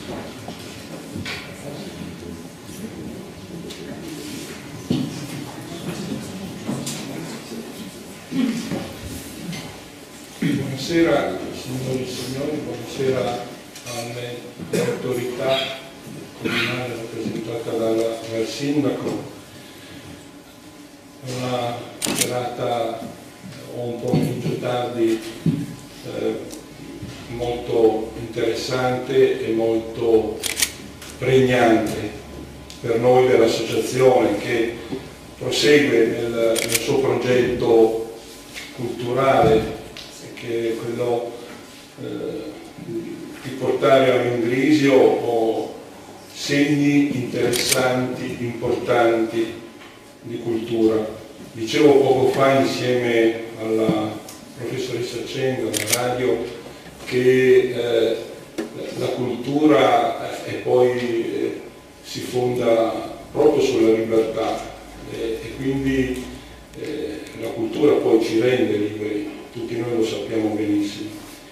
Buonasera signori e signori, buonasera alle autorità comunali rappresentate dal sindaco. È una serata un pomeriggio tardi molto interessante e molto pregnante per noi dell'associazione, che prosegue nel suo progetto culturale, che è quello di portare a Mendrisio segni interessanti, importanti di cultura. Dicevo poco fa insieme alla professoressa Cenga alla radio che la cultura e poi si fonda proprio sulla libertà e quindi la cultura poi ci rende liberi, tutti noi lo sappiamo benissimo.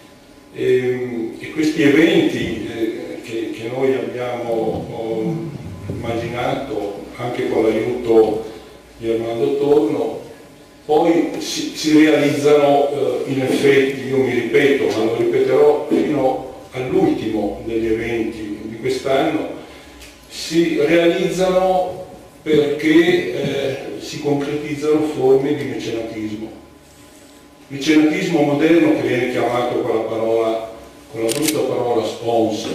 E questi eventi che noi abbiamo immaginato anche con l'aiuto di Armando Torno poi si realizzano in effetti, io mi ripeto, ma lo ripeterò fino all'ultimo degli eventi di quest'anno, si realizzano perché si concretizzano forme di mecenatismo. Mecenatismo moderno che viene chiamato con la brutta parola sponsor.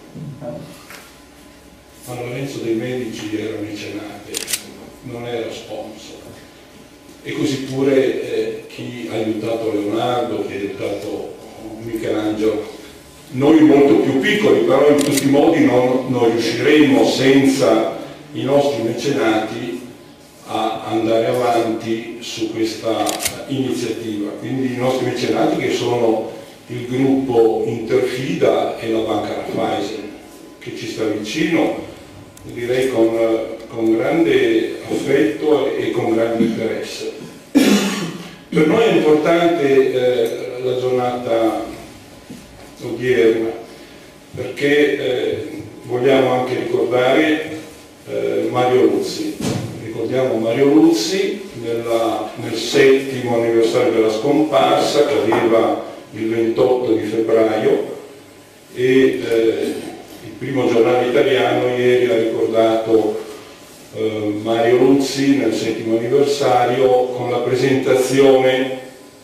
Ma Lorenzo dei Medici era mecenate, non era sponsor. E così pure chi ha aiutato Leonardo, chi ha aiutato Michelangelo. Noi molto più piccoli, però in tutti i modi non riusciremo senza i nostri mecenati a andare avanti su questa iniziativa. Quindi i nostri mecenati, che sono il gruppo Interfida e la Banca Raiffeisen, che ci sta vicino, direi con grande affetto e con grande interesse. Per noi è importante la giornata odierna perché vogliamo anche ricordare Mario Luzzi. Ricordiamo Mario Luzzi nel 7° anniversario della scomparsa, che arriva il 28 di febbraio, e il primo giornale italiano ieri ha ricordato Mario Luzzi nel 7° anniversario con la presentazione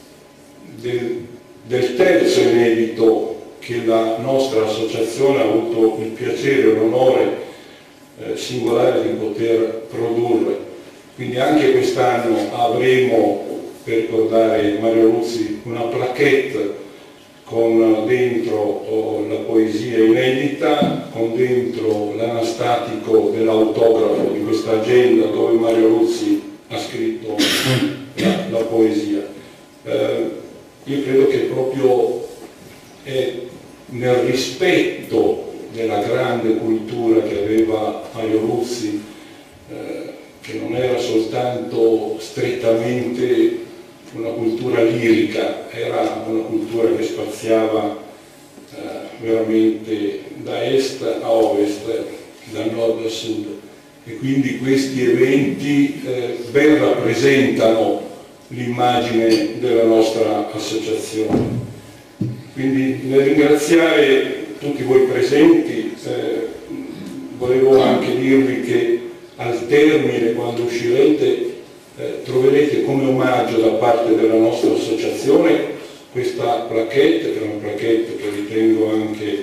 del terzo inedito che la nostra associazione ha avuto il piacere e l'onore singolare di poter produrre. Quindi anche quest'anno avremo, per ricordare Mario Luzzi, una plaquette con dentro la poesia inedita, con dentro l'anastatico dell'autografo di questa agenda dove Mario Luzzi ha scritto la poesia. Io credo che proprio è nel rispetto della grande cultura che aveva Mario Luzzi, che non era soltanto strettamente una cultura lirica, era una cultura che spaziava veramente da est a ovest, da nord a sud, e quindi questi eventi ben rappresentano l'immagine della nostra associazione. Quindi nel ringraziare tutti voi presenti volevo anche dirvi che al termine, quando uscirete, troverete come omaggio da parte della nostra associazione questa plaquette, che è una plaquette che ritengo anche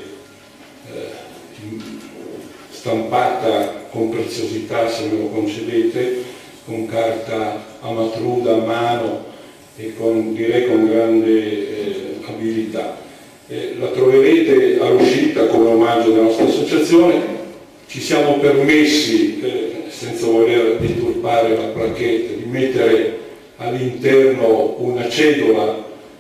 stampata con preziosità, se me lo concedete, con carta a matruda a mano e direi con grande abilità. La troverete all'uscita come omaggio della nostra associazione. Ci siamo permessi, senza voler deturpare la plaquette, di mettere all'interno una cedola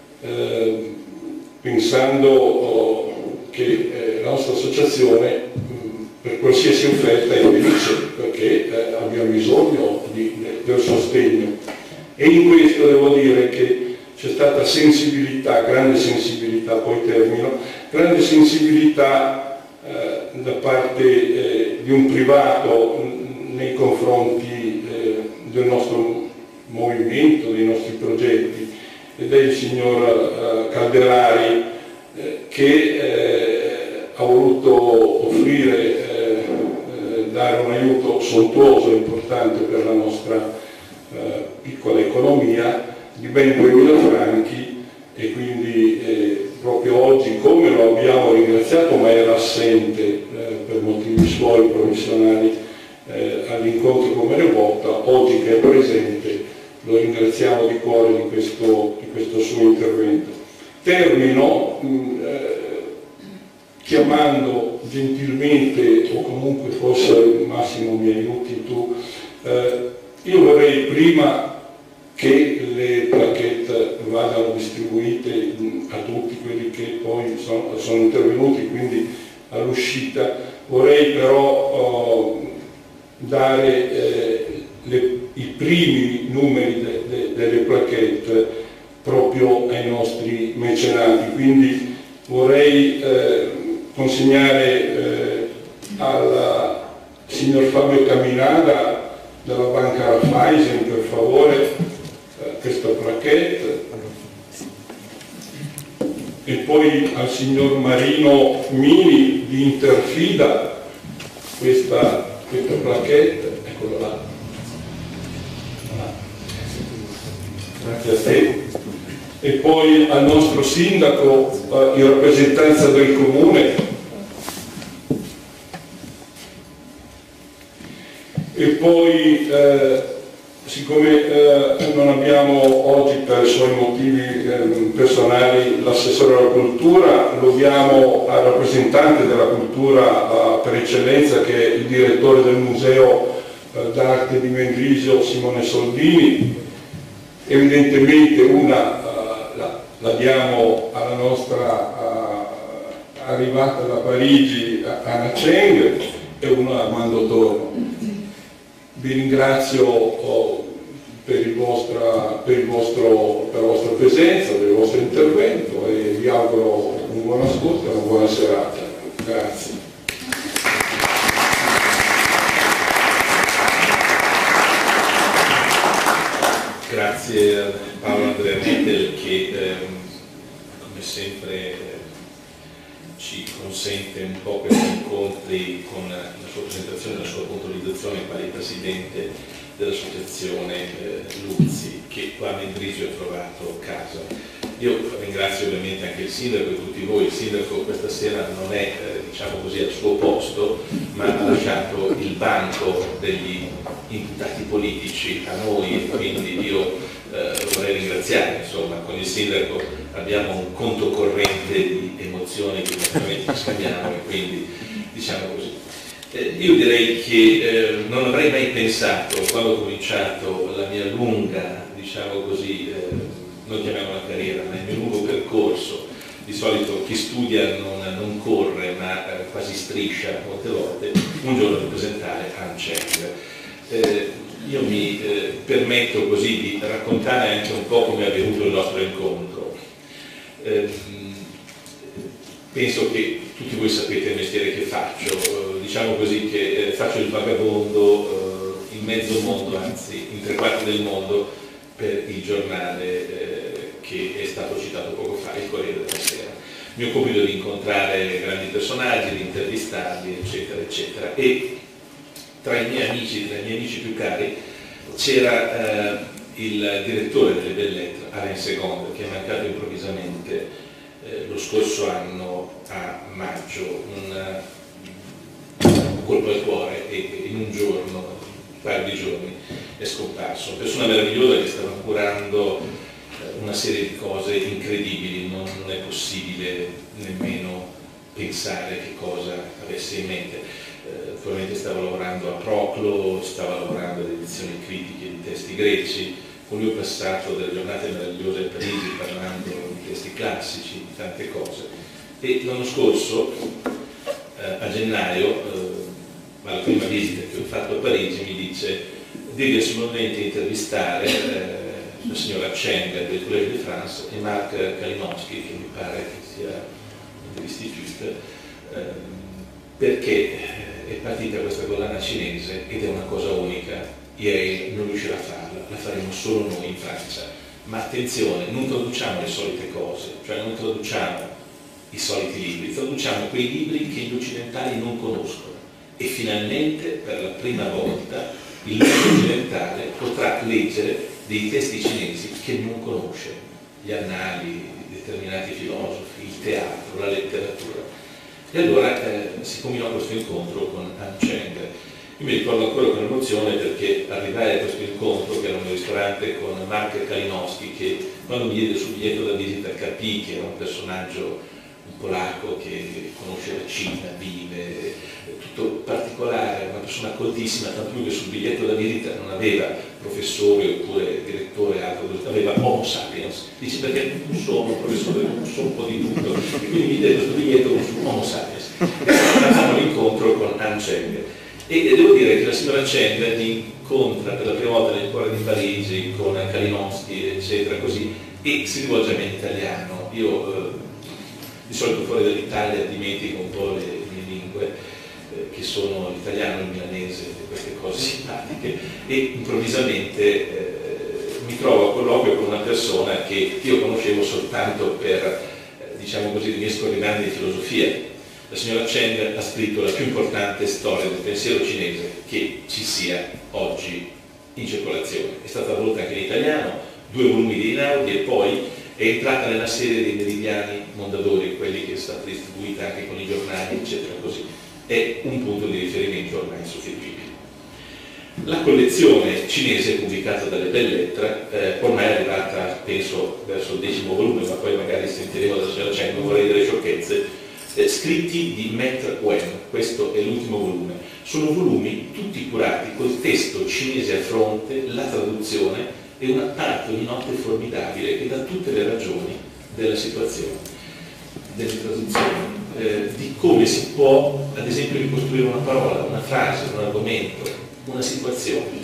pensando che la nostra associazione per qualsiasi offerta è felice, perché abbiamo bisogno del sostegno. E in questo devo dire che c'è stata sensibilità, grande sensibilità, poi termino, grande sensibilità da parte di un privato nei confronti del nostro movimento, dei nostri progetti, ed è il signor Calderari che ha voluto offrire, dare un aiuto sontuoso e importante per la nostra piccola economia di ben 2.000 franchi, e quindi proprio oggi, come lo abbiamo ringraziato, ma era assente per motivi suoi professionali all'incontro con Mario Botta, oggi che è presente lo ringraziamo di cuore di questo suo intervento. Termino chiamando gentilmente, o comunque forse Massimo mi aiuti tu, io vorrei prima che le plaquette vadano distribuite a tutti quelli che poi sono intervenuti, quindi all'uscita, vorrei però dare i primi numeri delle plaquette proprio ai nostri mecenati, quindi vorrei consegnare al signor Fabio Caminada della banca Raiffeisen, per favore, questa plaquette, e poi al signor Marino Mini di Interfida questa plaquette, eccola là. Grazie a te. E poi al nostro sindaco in rappresentanza del comune, e poi siccome non abbiamo oggi per suoi motivi personali l'assessore alla cultura, lo diamo al rappresentante della cultura per eccellenza, che è il direttore del museo d'arte di Mendrisio, Simone Soldini. Evidentemente una la diamo alla nostra arrivata da Parigi, Anna Cheng, e una a Armando Torno. Vi ringrazio per la vostra presenza, per il vostro intervento, e vi auguro un buon ascolto e una buona serata. Grazie. Grazie a Paolo Andrea Nettel che come sempre ci consente un po' questi incontri con la sua presentazione e la sua puntualizzazione quale presidente dell'associazione Luzzi, che qua a Mendrisio ha trovato casa. Io ringrazio ovviamente anche il sindaco e tutti voi. Il sindaco questa sera non è diciamo così al suo posto, ma ha lasciato il banco degli imputati politici a noi, e quindi io lo vorrei ringraziare. Insomma, con il sindaco abbiamo un conto corrente di emozioni che naturalmente ci scambiamo, e quindi diciamo così. Io direi che non avrei mai pensato, quando ho cominciato la mia lunga, diciamo così, non chiamiamola carriera, ma il mio lungo percorso. Di solito chi studia non corre, ma quasi striscia molte volte, un giorno di presentare Anna Cheng. Io mi permetto così di raccontare anche un po' come è avvenuto il nostro incontro. Penso che tutti voi sapete il mestiere che faccio, diciamo così che faccio il vagabondo in mezzo mondo, anzi in 3/4 del mondo, per il giornale che è stato citato poco fa, il Corriere della Sera. Mi occupo di incontrare grandi personaggi, di intervistarli, eccetera, eccetera. E tra i miei amici più cari c'era il direttore delle Belles Lettres, Alain Segond, che è mancato improvvisamente lo scorso anno a maggio, un colpo al cuore, e in un giorno, un paio di giorni, è scomparso. Una persona meravigliosa che stava curando una serie di cose incredibili, non è possibile nemmeno pensare che cosa avesse in mente. Probabilmente stava lavorando a Proclo, stava lavorando ad edizioni critiche di testi greci. Con lui ho passato delle giornate meravigliose a Parigi parlando di testi classici, di tante cose. E l'anno scorso, a gennaio, alla prima visita che ho fatto a Parigi, mi dice: devi assolutamente intervistare la signora Cheng del Collège de France e Marc Kalinowski, che mi pare che sia dell'Istituto, perché è partita questa collana cinese ed è una cosa unica. Yale non riuscirà a farla, la faremo solo noi in Francia. Ma attenzione, non traduciamo le solite cose, cioè non traduciamo i soliti libri, traduciamo quei libri che gli occidentali non conoscono, e finalmente per la prima volta il mondo occidentale potrà leggere dei testi cinesi che non conosce, gli annali di determinati filosofi, il teatro, la letteratura. E allora si combinò questo incontro con Han Cheng. Io mi ricordo ancora con emozione perché arrivai a questo incontro, che era un ristorante con Mark Kalinowski, che quando mi diede sul biglietto da visita capì che era un personaggio, un polacco che conosce la Cina, vive, tutto particolare, una persona coltissima, tanto più che sul biglietto da visita non aveva professore oppure direttore, altro, aveva Homo sapiens. Dice perché non sono professore, non so un po' di tutto, e quindi mi diede questo biglietto su Homo sapiens. E facciamo l'incontro con Han Cheng. E devo dire che la signora Cheng mi incontra per la prima volta nel cuore di Parigi con Kalinowski, eccetera, così, e si rivolge a me in italiano. Io di solito fuori dall'Italia dimentico un po' le mie lingue, che sono l'italiano, il milanese, queste cose simpatiche, e improvvisamente mi trovo a colloquio con una persona che io conoscevo soltanto per, diciamo così, le mie scorrimenti di filosofia. La signora Cheng ha scritto la più importante storia del pensiero cinese che ci sia oggi in circolazione. È stata tradotta anche in italiano, 2 volumi di Einaudi, e poi è entrata nella serie dei Meridiani Mondadori, quelli che è stata distribuita anche con i giornali, eccetera, così. È un punto di riferimento ormai insostituibile. La collezione cinese pubblicata dalle Belles Lettres, ormai è arrivata, penso, verso il 10° volume, ma poi magari sentiremo dalla signora Cheng, non vorrei dire sciocchezze, scritti di Maître Wen, questo è l'ultimo volume. Sono volumi tutti curati col testo cinese a fronte, la traduzione e un apparato di note formidabile che dà tutte le ragioni della situazione, delle traduzioni, di come si può, ad esempio, ricostruire una parola, una frase, un argomento, una situazione.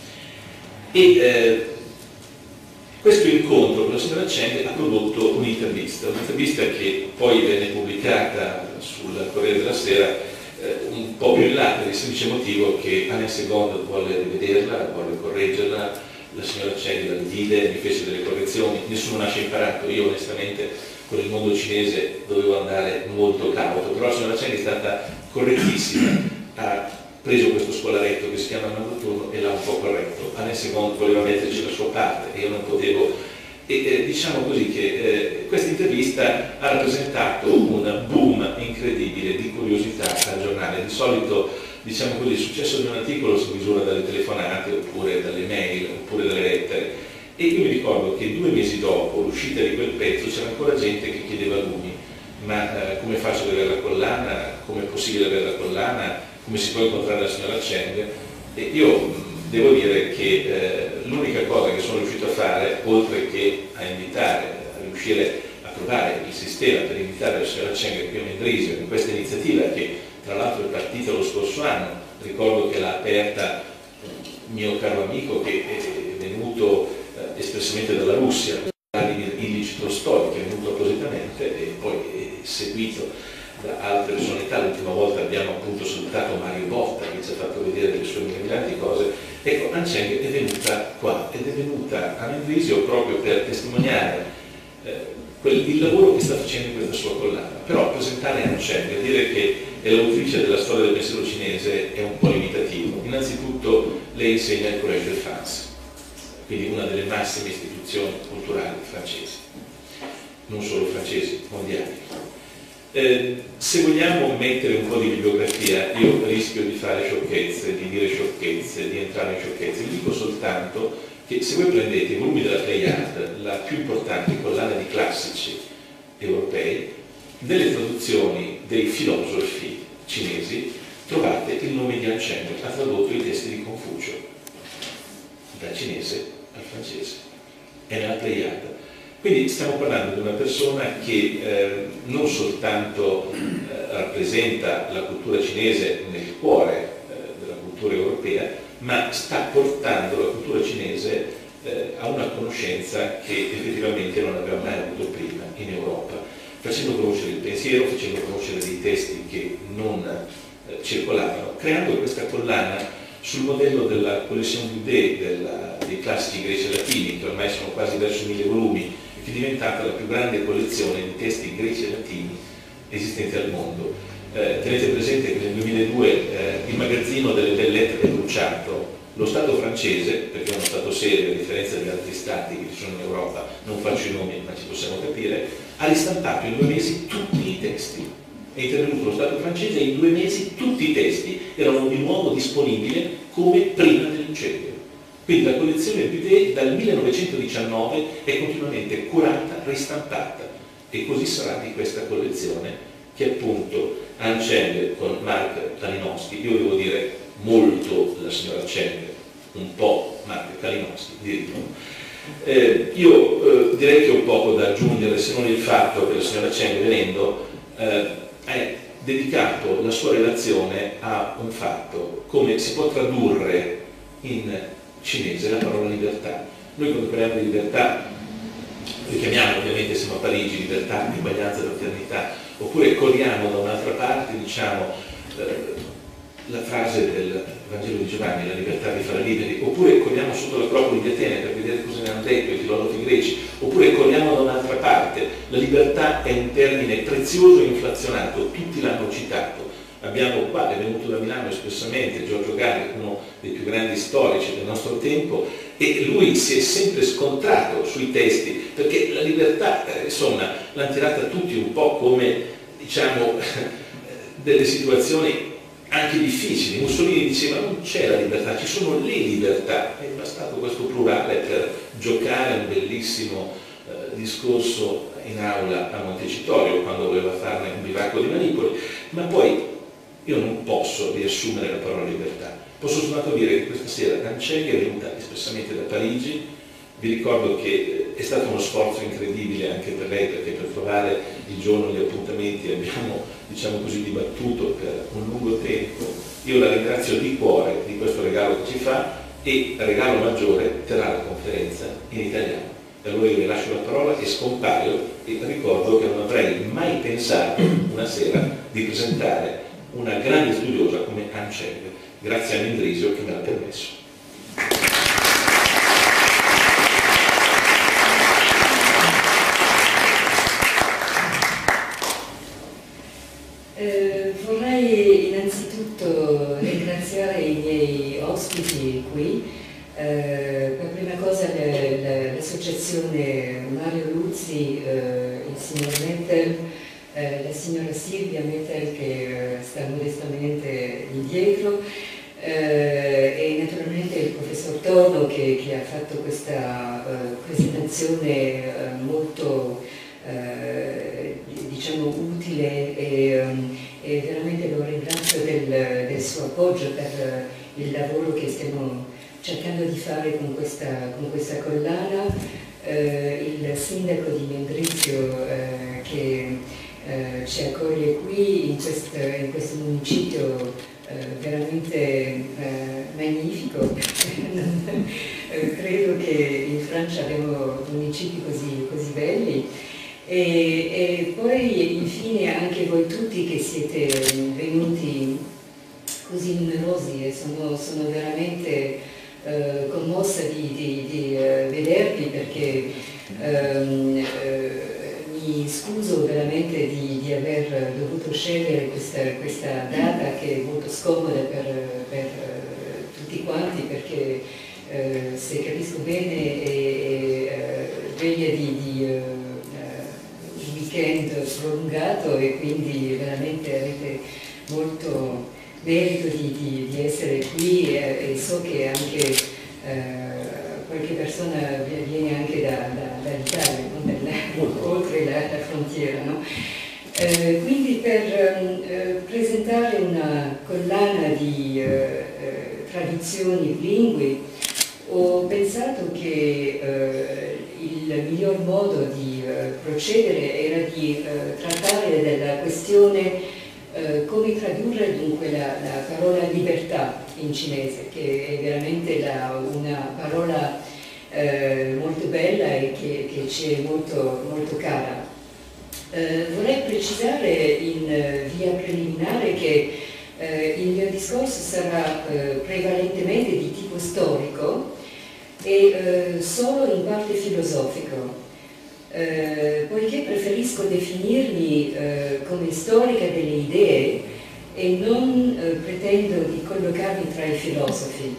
E questo incontro con la signora Cheng ha prodotto un'intervista che poi venne pubblicata sul Corriere della Sera un po' più in là, per il semplice motivo che Alain Segond volle rivederla, volle correggerla, la signora Cheng la rivide, mi fece delle correzioni, nessuno nasce imparato, io onestamente con il mondo cinese dovevo andare molto cauto, però la signora Cheng è stata correttissima, ha preso questo scolaretto che si chiama Notturno e l'ha un po' corretto. Alain Segond voleva metterci la sua parte e io non potevo. E diciamo così che questa intervista ha rappresentato un boom incredibile di curiosità al giornale. Di solito, diciamo così, il successo di un articolo si misura dalle telefonate oppure dalle mail oppure dalle lettere. E io mi ricordo che 2 mesi dopo l'uscita di quel pezzo c'era ancora gente che chiedeva lumi, ma come faccio ad avere la collana? Come è possibile avere la collana? Come si può incontrare la signora Cheng? E io devo dire che l'unica cosa che sono riuscito a fare, oltre che a invitare, a riuscire a trovare il sistema per invitare la signora Cheng qui a Mendrisio, in questa iniziativa che tra l'altro è partita lo scorso anno, ricordo che l'ha aperta un mio caro amico che è venuto espressamente dalla Russia, Vladimir Ilyich Tolstoi, che è venuto appositamente e poi è seguito da altre personalità. L'ultima volta abbiamo appunto salutato Mario Botta che ci ha fatto vedere le sue mirabolanti cose. Ecco, Han Cheng è venuta qua ed è venuta a Mendrisio proprio per testimoniare il lavoro che sta facendo in questa sua collana. Però presentare Han Cheng e dire che è l'autrice della storia del pensiero cinese è un po' limitativo. Innanzitutto lei insegna il Collège de France, quindi una delle massime istituzioni culturali francesi, non solo francesi, mondiali. Se vogliamo mettere un po' di bibliografia, io rischio di fare sciocchezze, di dire sciocchezze, di entrare in sciocchezze. Vi dico soltanto che se voi prendete i volumi della Pléiade, la più importante collana di classici europei, nelle traduzioni dei filosofi cinesi trovate il nome di Han Cheng, ha tradotto i testi di Confucio dal cinese al francese, è nella Pléiade. Quindi stiamo parlando di una persona che non soltanto rappresenta la cultura cinese nel cuore della cultura europea, ma sta portando la cultura cinese a una conoscenza che effettivamente non aveva mai avuto prima in Europa. facendo conoscere il pensiero, facendo conoscere dei testi che non circolavano, creando questa collana sul modello della collezione d'idee dei classici greci e latini, che ormai sono quasi verso 1000 volumi, che è diventata la più grande collezione di testi greci e latini esistenti al mondo. Tenete presente che nel 2002 il magazzino delle belle lettere è bruciato. Lo Stato francese, perché è uno Stato serio a differenza di altri Stati che ci sono in Europa, non faccio i nomi ma ci possiamo capire, ha ristampato in 2 mesi tutti i testi. È intervenuto lo Stato francese e in 2 mesi tutti i testi erano di nuovo disponibili come prima dell'incendio. Quindi la collezione Budet dal 1919 è continuamente curata, ristampata, e così sarà di questa collezione che appunto Anne Cheng con Mark Kalinowski, io devo dire molto la signora Cheng, un po' Mark Kalinowski, io direi che ho poco da aggiungere, se non il fatto che la signora Cheng, venendo, ha dedicato la sua relazione a un fatto, come si può tradurre in cinese la parola libertà. Noi quando parliamo di libertà richiamiamo, ovviamente siamo a Parigi, libertà, uguaglianza, fraternità, oppure corriamo da un'altra parte, diciamo la frase del Vangelo di Giovanni, la libertà di fare liberi, oppure corriamo sotto l'acropoli di Atene per vedere cosa ne hanno detto i filosofi greci, oppure corriamo da un'altra parte. La libertà è un termine prezioso e inflazionato, tutti l'hanno citato. Abbiamo qua, è venuto da Milano espressamente, Giorgio Galli, uno dei più grandi storici del nostro tempo, e lui si è sempre scontrato sui testi, perché la libertà, insomma, l'hanno tirata tutti un po' come, diciamo, delle situazioni anche difficili. Mussolini diceva non c'è la libertà, ci sono le libertà. È bastato questo plurale per giocare un bellissimo discorso in aula a Montecitorio, quando voleva farne un bivacco di manipoli, ma poi io non posso riassumere la parola libertà, posso soltanto dire che questa sera Anne Cheng è venuta espressamente da Parigi. Vi ricordo che è stato uno sforzo incredibile anche per lei, perché per trovare il giorno e gli appuntamenti abbiamo, diciamo così, dibattuto per un lungo tempo. Io la ringrazio di cuore di questo regalo che ci fa, e regalo maggiore, terrà la conferenza in italiano. E allora io vi lascio la parola e scompaio, e ricordo che non avrei mai pensato una sera di presentare una grande studiosa come Anne Cheng. Grazie a Mendrisio che me l'ha permesso. Vorrei innanzitutto ringraziare i miei ospiti qui. Per prima cosa l'associazione Mario Luzzi, il signor Mettel, la signora Silvia Mettel che sta modestamente indietro, e naturalmente il professor Torno che ha fatto questa presentazione molto diciamo utile, e veramente lo ringrazio del suo appoggio per il lavoro che stiamo cercando di fare con questa collana. Il sindaco di Mendrisio che ci accoglie qui in questo municipio veramente magnifico. Credo che in Francia abbiamo municipi così belli. E poi infine anche voi tutti che siete venuti così numerosi, e sono veramente commossa di vedervi, perché mi scuso veramente di aver dovuto scegliere questa data che è molto scomoda per tutti quanti, perché se capisco bene è veglia di weekend prolungato, e quindi veramente avete molto merito di essere qui, e so che anche qualche persona viene anche dall'Italia, oltre la frontiera, no? Quindi per presentare una collana di traduzioni bilingui ho pensato che il miglior modo di procedere era di trattare della questione come tradurre dunque la parola libertà in cinese, che è veramente una parola molto bella e che ci è molto cara. Vorrei precisare in via preliminare che il mio discorso sarà prevalentemente di tipo storico e solo in parte filosofico, poiché preferisco definirmi come storica delle idee e non pretendo di collocarmi tra i filosofi.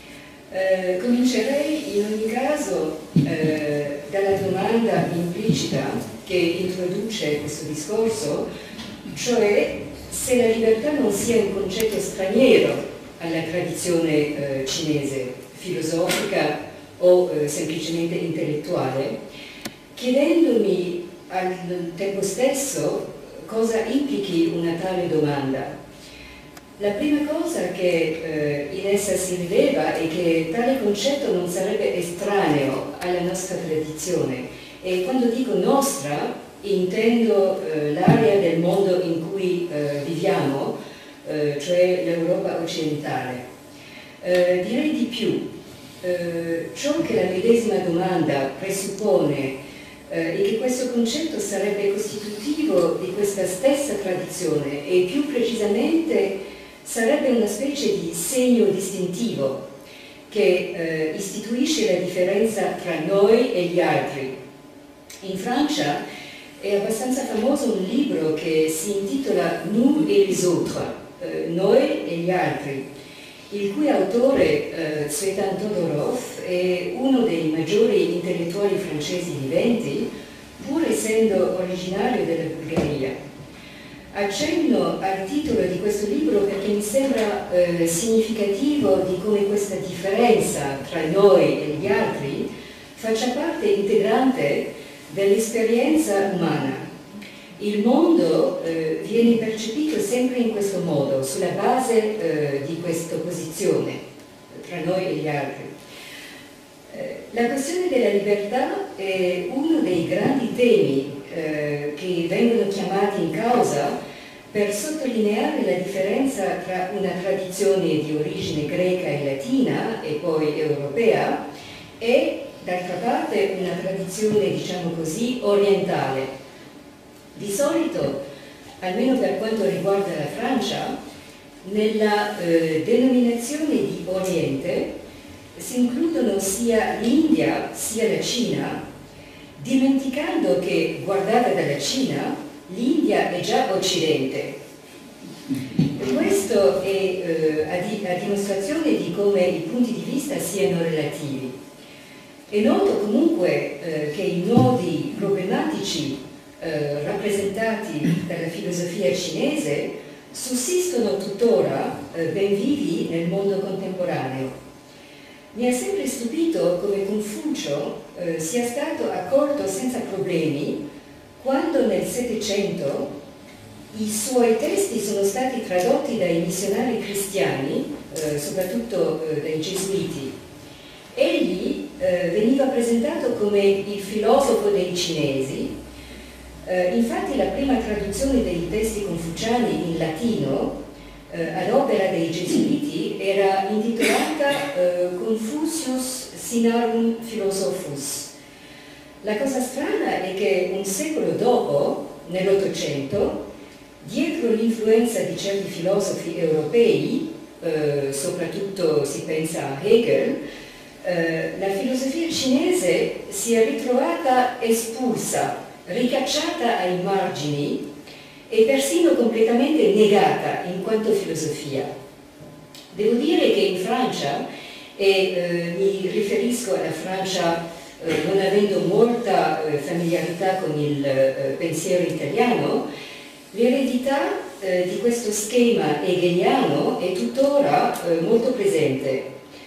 Comincerei in ogni caso dalla domanda implicita che introduce questo discorso, cioè se la libertà non sia un concetto straniero alla tradizione cinese, filosofica o semplicemente intellettuale, chiedendomi al tempo stesso cosa implichi una tale domanda. La prima cosa che in essa si rileva è che tale concetto non sarebbe estraneo alla nostra tradizione, e quando dico nostra intendo l'area del mondo in cui viviamo, cioè l'Europa occidentale. Direi di più, ciò che la medesima domanda presuppone è che questo concetto sarebbe costitutivo di questa stessa tradizione e più precisamente sarebbe una specie di segno distintivo che istituisce la differenza tra noi e gli altri. In Francia è abbastanza famoso un libro che si intitola Nous et les autres, noi e gli altri, il cui autore, Tsvetan Todorov, è uno dei maggiori intellettuali francesi viventi, pur essendo originario della Bulgaria. Accenno al titolo di questo libro perché mi sembra significativo di come questa differenza tra noi e gli altri faccia parte integrante dell'esperienza umana. Il mondo viene percepito sempre in questo modo, sulla base di questa opposizione tra noi e gli altri. La questione della libertà è uno dei grandi temi che vengono chiamati in causa per sottolineare la differenza tra una tradizione di origine greca e latina e poi europea e d'altra parte una tradizione, diciamo così, orientale. Di solito, almeno per quanto riguarda la Francia, nella denominazione di Oriente si includono sia l'India sia la Cina, dimenticando che, guardata dalla Cina, l'India è già Occidente. Questo è a dimostrazione di come i punti di vista siano relativi. È noto comunque che i nodi problematici rappresentati dalla filosofia cinese sussistono tuttora ben vivi nel mondo contemporaneo. Mi ha sempre stupito come Confucio sia stato accolto senza problemi quando nel Settecento i suoi testi sono stati tradotti dai missionari cristiani, soprattutto dai gesuiti. Egli veniva presentato come il filosofo dei cinesi. Infatti la prima traduzione dei testi confuciani in latino ad opera dei gesuiti era intitolata Confucius Sinarum Philosophus. La cosa strana è che un secolo dopo, nell'Ottocento, dietro l'influenza di certi filosofi europei, soprattutto si pensa a Hegel, la filosofia cinese si è ritrovata espulsa, ricacciata ai margini e persino completamente negata in quanto filosofia. Devo dire che in Francia, e mi riferisco alla Francia non avendo molta familiarità con il pensiero italiano, l'eredità di questo schema hegeliano è tuttora molto presente.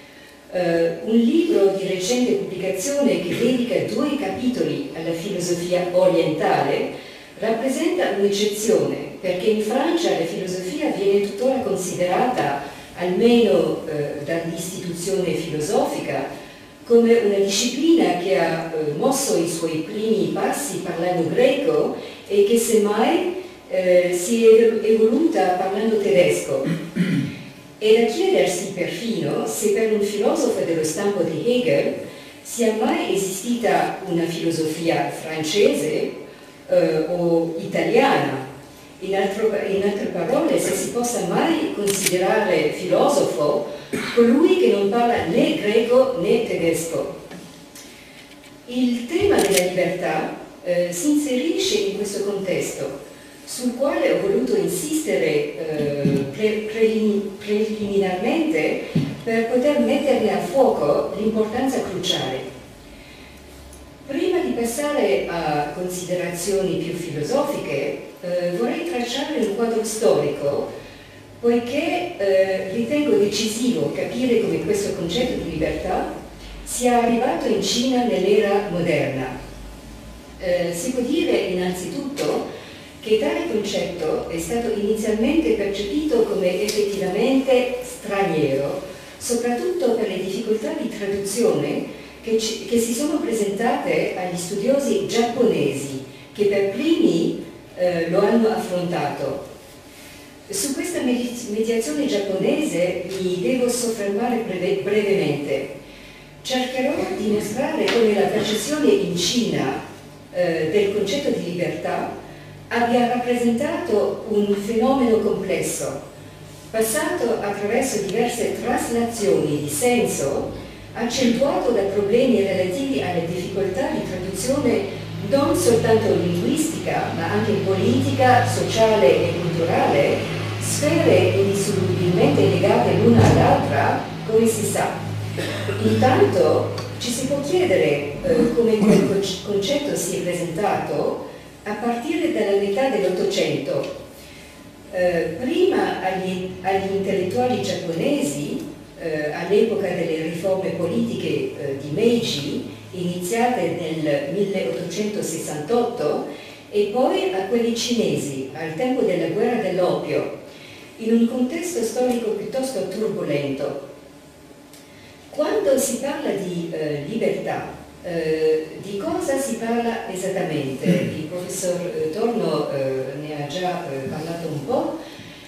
Un libro di recente pubblicazione che dedica 2 capitoli alla filosofia orientale rappresenta un'eccezione, perché in Francia la filosofia viene tuttora considerata, almeno dall'istituzione filosofica, come una disciplina che ha mosso i suoi primi passi parlando greco e che semmai si è evoluta parlando tedesco. È da chiedersi perfino se per un filosofo dello stampo di Hegel sia mai esistita una filosofia francese o italiana. In altre parole, se si possa mai considerare filosofo colui che non parla né greco né tedesco. Il tema della libertà si inserisce in questo contesto, sul quale ho voluto insistere preliminarmente per poter metterne a fuoco l'importanza cruciale. Prima di passare a considerazioni più filosofiche, vorrei tracciare un quadro storico, poiché ritengo decisivo capire come questo concetto di libertà sia arrivato in Cina nell'era moderna. Si può dire innanzitutto che tale concetto è stato inizialmente percepito come effettivamente straniero, soprattutto per le difficoltà di traduzione che si sono presentate agli studiosi giapponesi, che per primi lo hanno affrontato. Su questa mediazione giapponese mi devo soffermare brevemente. Cercherò di mostrare come la percezione in Cina del concetto di libertà abbia rappresentato un fenomeno complesso, passato attraverso diverse traslazioni di senso, accentuato da problemi relativi alle difficoltà di traduzione non soltanto linguistica, ma anche politica, sociale e culturale, sfere indissolubilmente legate l'una all'altra, come si sa. Intanto ci si può chiedere come quel concetto si è presentato a partire dalla metà dell'Ottocento. Prima agli intellettuali giapponesi, all'epoca delle riforme politiche di Meiji, iniziate nel 1868, e poi a quelli cinesi, al tempo della guerra dell'oppio, in un contesto storico piuttosto turbolento. Quando si parla di libertà, di cosa si parla esattamente? Il professor Torno ne ha già parlato un po',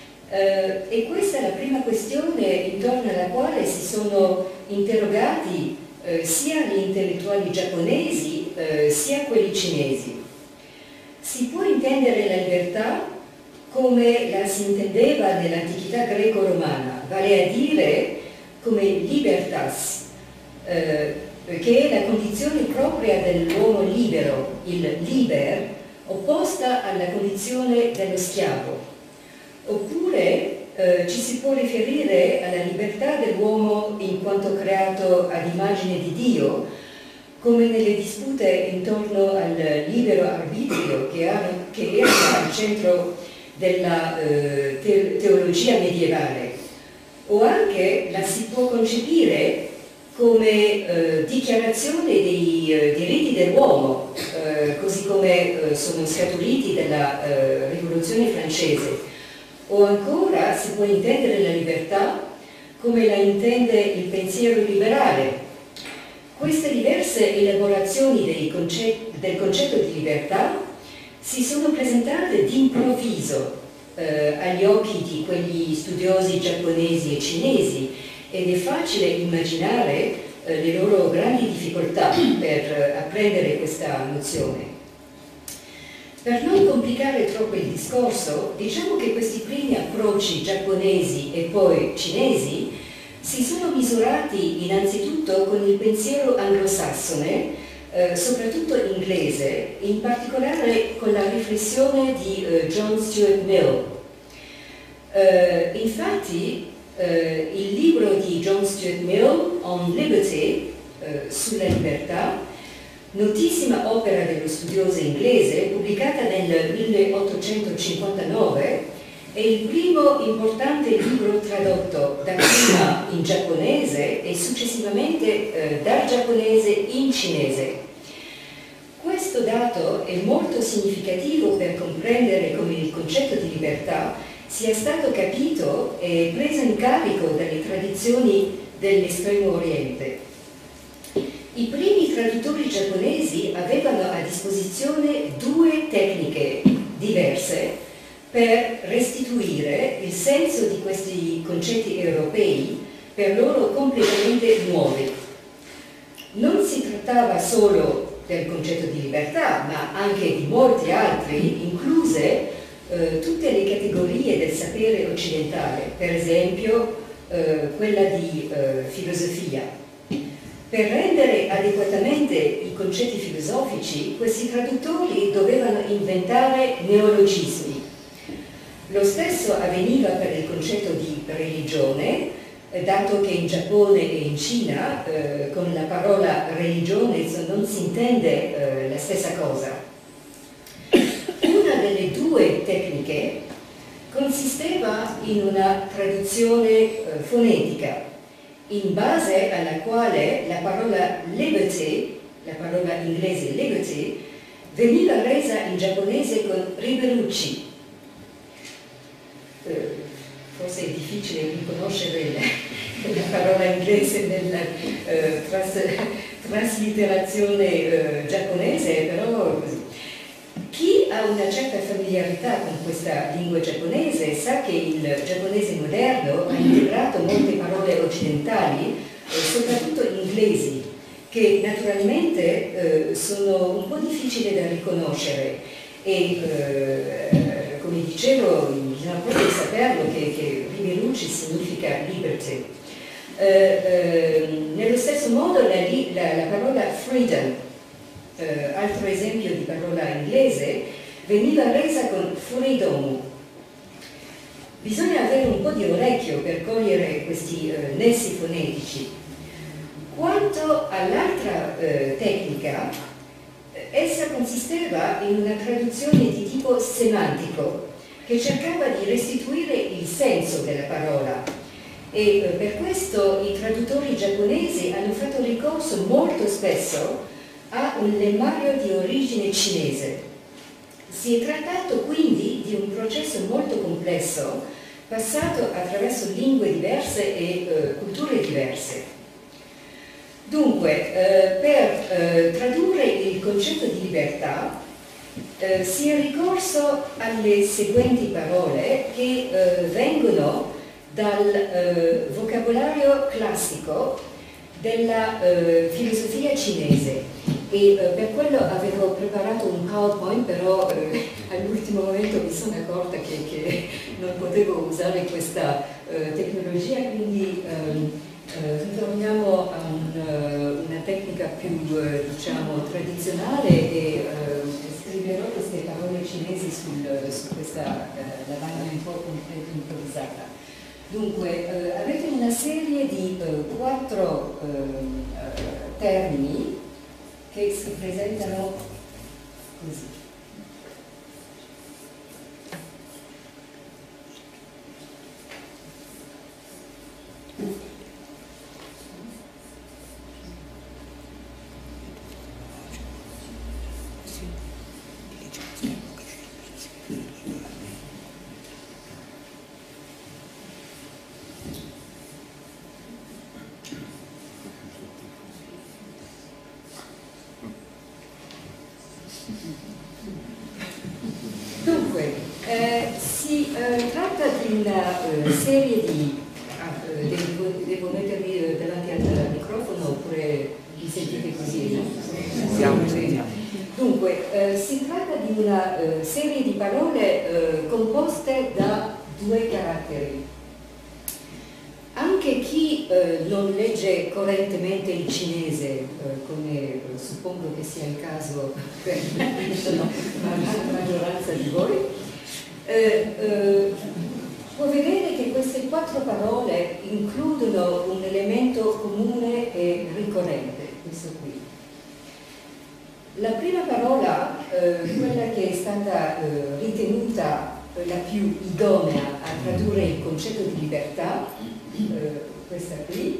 e questa è la prima questione intorno alla quale si sono interrogati sia gli intellettuali giapponesi sia quelli cinesi. Si può intendere la libertà come la si intendeva nell'antichità greco-romana, vale a dire come libertas, che è la condizione propria dell'uomo libero, il liber, opposta alla condizione dello schiavo. Oppure ci si può riferire alla libertà dell'uomo in quanto creato ad immagine di Dio, come nelle dispute intorno al libero arbitrio che era al centro della teologia medievale. O anche la si può concepire come dichiarazione dei diritti dell'uomo, così come sono scaturiti dalla Rivoluzione francese. O ancora si può intendere la libertà come la intende il pensiero liberale. Queste diverse elaborazioni del concetto di libertà si sono presentate d'improvviso agli occhi di quegli studiosi giapponesi e cinesi, ed è facile immaginare le loro grandi difficoltà per apprendere questa nozione. Per non complicare troppo il discorso, diciamo che questi primi approcci giapponesi e poi cinesi si sono misurati innanzitutto con il pensiero anglosassone, soprattutto inglese, in particolare con la riflessione di John Stuart Mill. Infatti, il libro di John Stuart Mill, On Liberty, sulla libertà, notissima opera dello studioso inglese, pubblicata nel 1859, è il primo importante libro tradotto dapprima in giapponese e successivamente dal giapponese in cinese. Questo dato è molto significativo per comprendere come il concetto di libertà sia stato capito e preso in carico dalle tradizioni dell'Estremo Oriente. I primi traduttori giapponesi avevano a disposizione due tecniche diverse per restituire il senso di questi concetti europei per loro completamente nuovi. Non si trattava solo del concetto di libertà, ma anche di molti altri, incluse tutte le categorie del sapere occidentale, per esempio quella di filosofia. Per rendere adeguatamente i concetti filosofici, questi traduttori dovevano inventare neologismi. Lo stesso avveniva per il concetto di religione, dato che in Giappone e in Cina con la parola religione non si intende la stessa cosa. Una delle due tecniche consisteva in una traduzione fonetica, in base alla quale la parola liberty, la parola inglese liberty, veniva resa in giapponese con riberucci. Forse è difficile riconoscere la parola inglese nella traslitterazione giapponese, però così. Chi ha una certa familiarità con questa lingua giapponese sa che il giapponese moderno ha integrato molte parole occidentali, soprattutto inglesi, che naturalmente sono un po' difficili da riconoscere e come dicevo bisogna proprio saperlo che riberucci significa liberty. Nello stesso modo la parola freedom, altro esempio di parola inglese, veniva resa con freedom. Bisogna avere un po' di orecchio per cogliere questi nessi fonetici. Quanto all'altra tecnica, essa consisteva in una traduzione di tipo semantico che cercava di restituire il senso della parola e per questo i traduttori giapponesi hanno fatto ricorso molto spesso a un lemmario di origine cinese. Si è trattato quindi di un processo molto complesso, passato attraverso lingue diverse e culture diverse. Dunque, per tradurre il concetto di libertà si è ricorso alle seguenti parole che vengono dal vocabolario classico della filosofia cinese e per quello avevo preparato un PowerPoint, però all'ultimo momento mi sono accorta che non potevo usare questa tecnologia, quindi ritorniamo a una tecnica più diciamo tradizionale e scriverò queste parole cinesi su questa lavagna un po' improvvisata. Dunque, avete una serie di 4 termini che si presentano così. Dunque, si tratta di una serie di... devo mettermi davanti al microfono oppure vi sentite così? No? Dunque, si tratta di una serie di parole composte da 2 caratteri. Anche chi non legge correntemente il cinese, come suppongo che sia il caso per la maggioranza di voi, può vedere che queste 4 parole includono un elemento comune e ricorrente, questo qui. La prima parola, quella che è stata ritenuta la più idonea a tradurre il concetto di libertà, questa qui,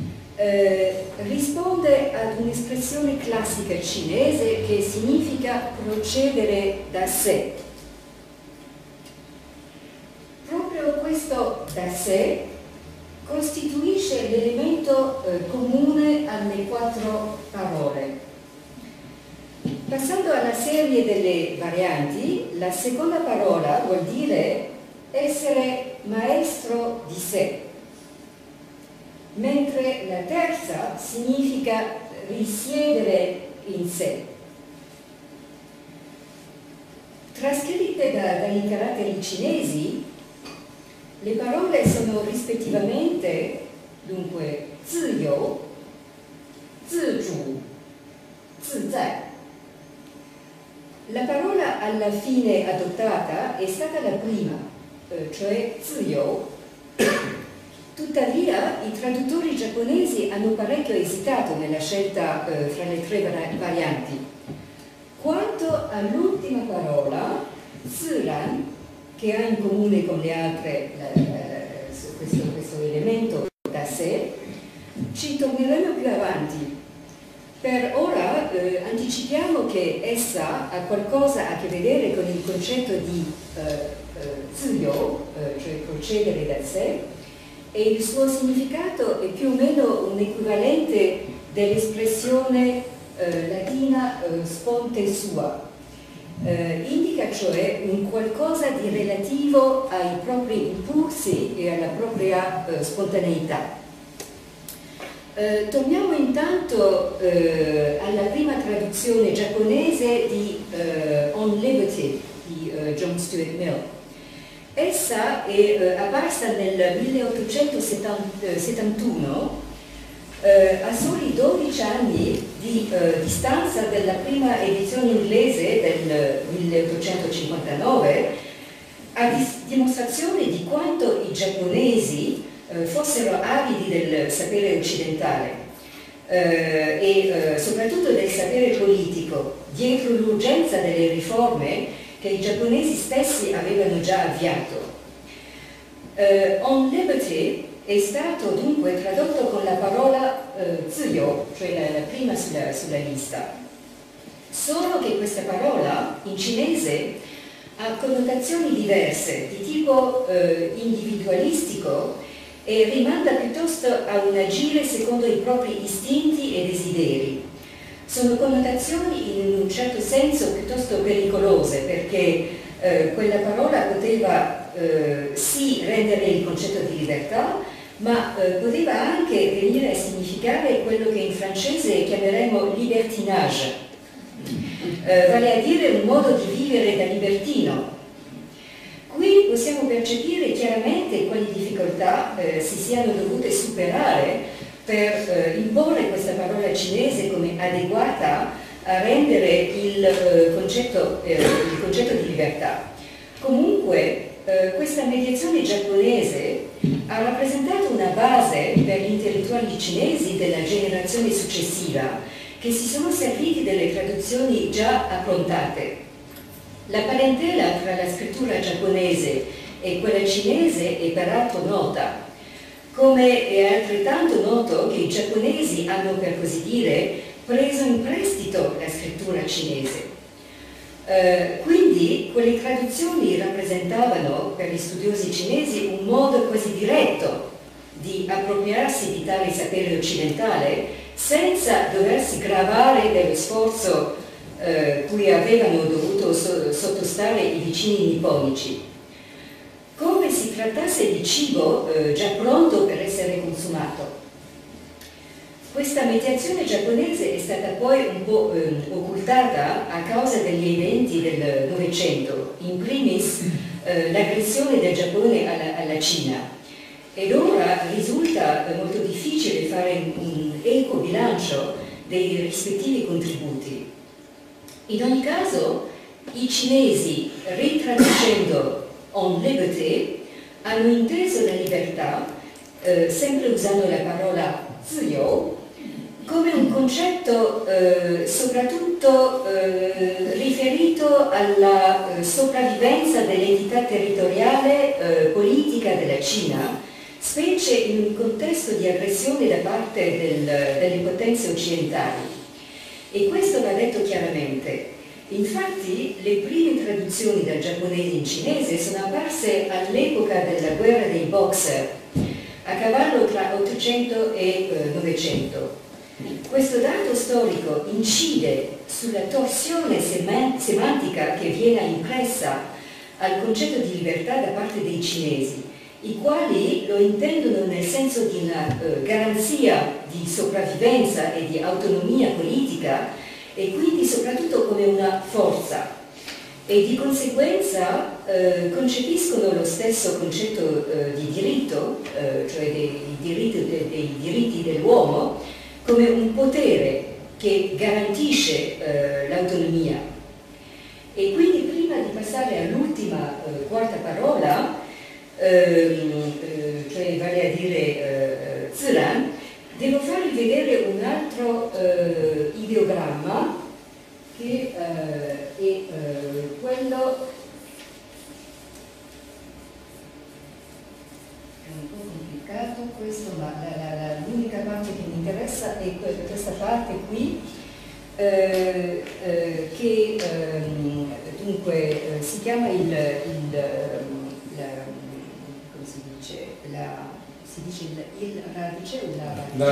risponde ad un'espressione classica cinese che significa procedere da sé. Proprio questo da sé costituisce l'elemento comune alle 4 parole. Passando alla serie delle varianti, la seconda parola vuol dire essere maestro di sé, mentre la terza significa risiedere in sé. Trascritte dai caratteri cinesi, le parole sono rispettivamente, dunque, 自由, 自主, 自在. La parola alla fine adottata è stata la prima, cioè 自由. Tuttavia i traduttori giapponesi hanno parecchio esitato nella scelta fra le tre varianti. Quanto all'ultima parola, 自然, che ha in comune con le altre questo elemento da sé, ci torneremo più avanti. Per ora anticipiamo che essa ha qualcosa a che vedere con il concetto di 自由, cioè procedere da sé, e il suo significato è più o meno un equivalente dell'espressione latina sponte sua. Indica cioè un qualcosa di relativo ai propri impulsi e alla propria spontaneità. Torniamo intanto alla prima traduzione giapponese di On Liberty di John Stuart Mill. Essa è apparsa nel 1871, a soli 12 anni di distanza dalla prima edizione inglese del 1859, a dimostrazione di quanto i giapponesi fossero avidi del sapere occidentale e soprattutto del sapere politico, dietro l'urgenza delle riforme che i giapponesi stessi avevano già avviato. On Liberty è stato dunque tradotto con la parola 自由, cioè la prima sulla lista. Solo che questa parola in cinese ha connotazioni diverse, di tipo individualistico, e rimanda piuttosto a un agire secondo i propri istinti e desideri. Sono connotazioni in un certo senso piuttosto pericolose, perché quella parola poteva sì rendere il concetto di libertà, ma poteva anche venire a significare quello che in francese chiameremo libertinage, vale a dire un modo di vivere da libertino. Qui possiamo percepire chiaramente quali difficoltà si siano dovute superare per imporre questa parola cinese come adeguata a rendere il concetto di libertà. Comunque questa mediazione giapponese ha rappresentato una base per gli intellettuali cinesi della generazione successiva, che si sono serviti delle traduzioni già approntate. La parentela tra la scrittura giapponese e quella cinese è peraltro nota, come è altrettanto noto che i giapponesi hanno, per così dire, preso in prestito la scrittura cinese. Quindi quelle traduzioni rappresentavano per gli studiosi cinesi un modo quasi diretto di appropriarsi di tale sapere occidentale senza doversi gravare dello sforzo cui avevano dovuto sottostare i vicini nipponici. Come si trattasse di cibo già pronto per essere consumato. Questa mediazione giapponese è stata poi un po' occultata a causa degli eventi del Novecento, in primis l'aggressione del Giappone alla Cina. Ed ora risulta molto difficile fare un equo bilancio dei rispettivi contributi. In ogni caso, i cinesi, ritraducendo On Liberty, hanno inteso la libertà, sempre usando la parola 自由, come un concetto soprattutto riferito alla sopravvivenza dell'entità territoriale politica della Cina, specie in un contesto di aggressione da parte delle potenze occidentali. E questo va detto chiaramente. Infatti le prime traduzioni dal giapponese in cinese sono apparse all'epoca della guerra dei Boxer, a cavallo tra 800 e 900. Questo dato storico incide sulla torsione semantica che viene impressa al concetto di libertà da parte dei cinesi, i quali lo intendono nel senso di una garanzia di sopravvivenza e di autonomia politica, e quindi soprattutto come una forza. e di conseguenza concepiscono lo stesso concetto di diritto, cioè dei diritti dell'uomo, come un potere che garantisce l'autonomia. E quindi prima di passare all'ultima quarta parola, cioè vale a dire Ziran, devo farvi vedere un altro ideogramma che è quello, è un po' complicato questo, ma l'unica parte che mi interessa è questa parte qui, che dunque si chiama come si dice, il radice o la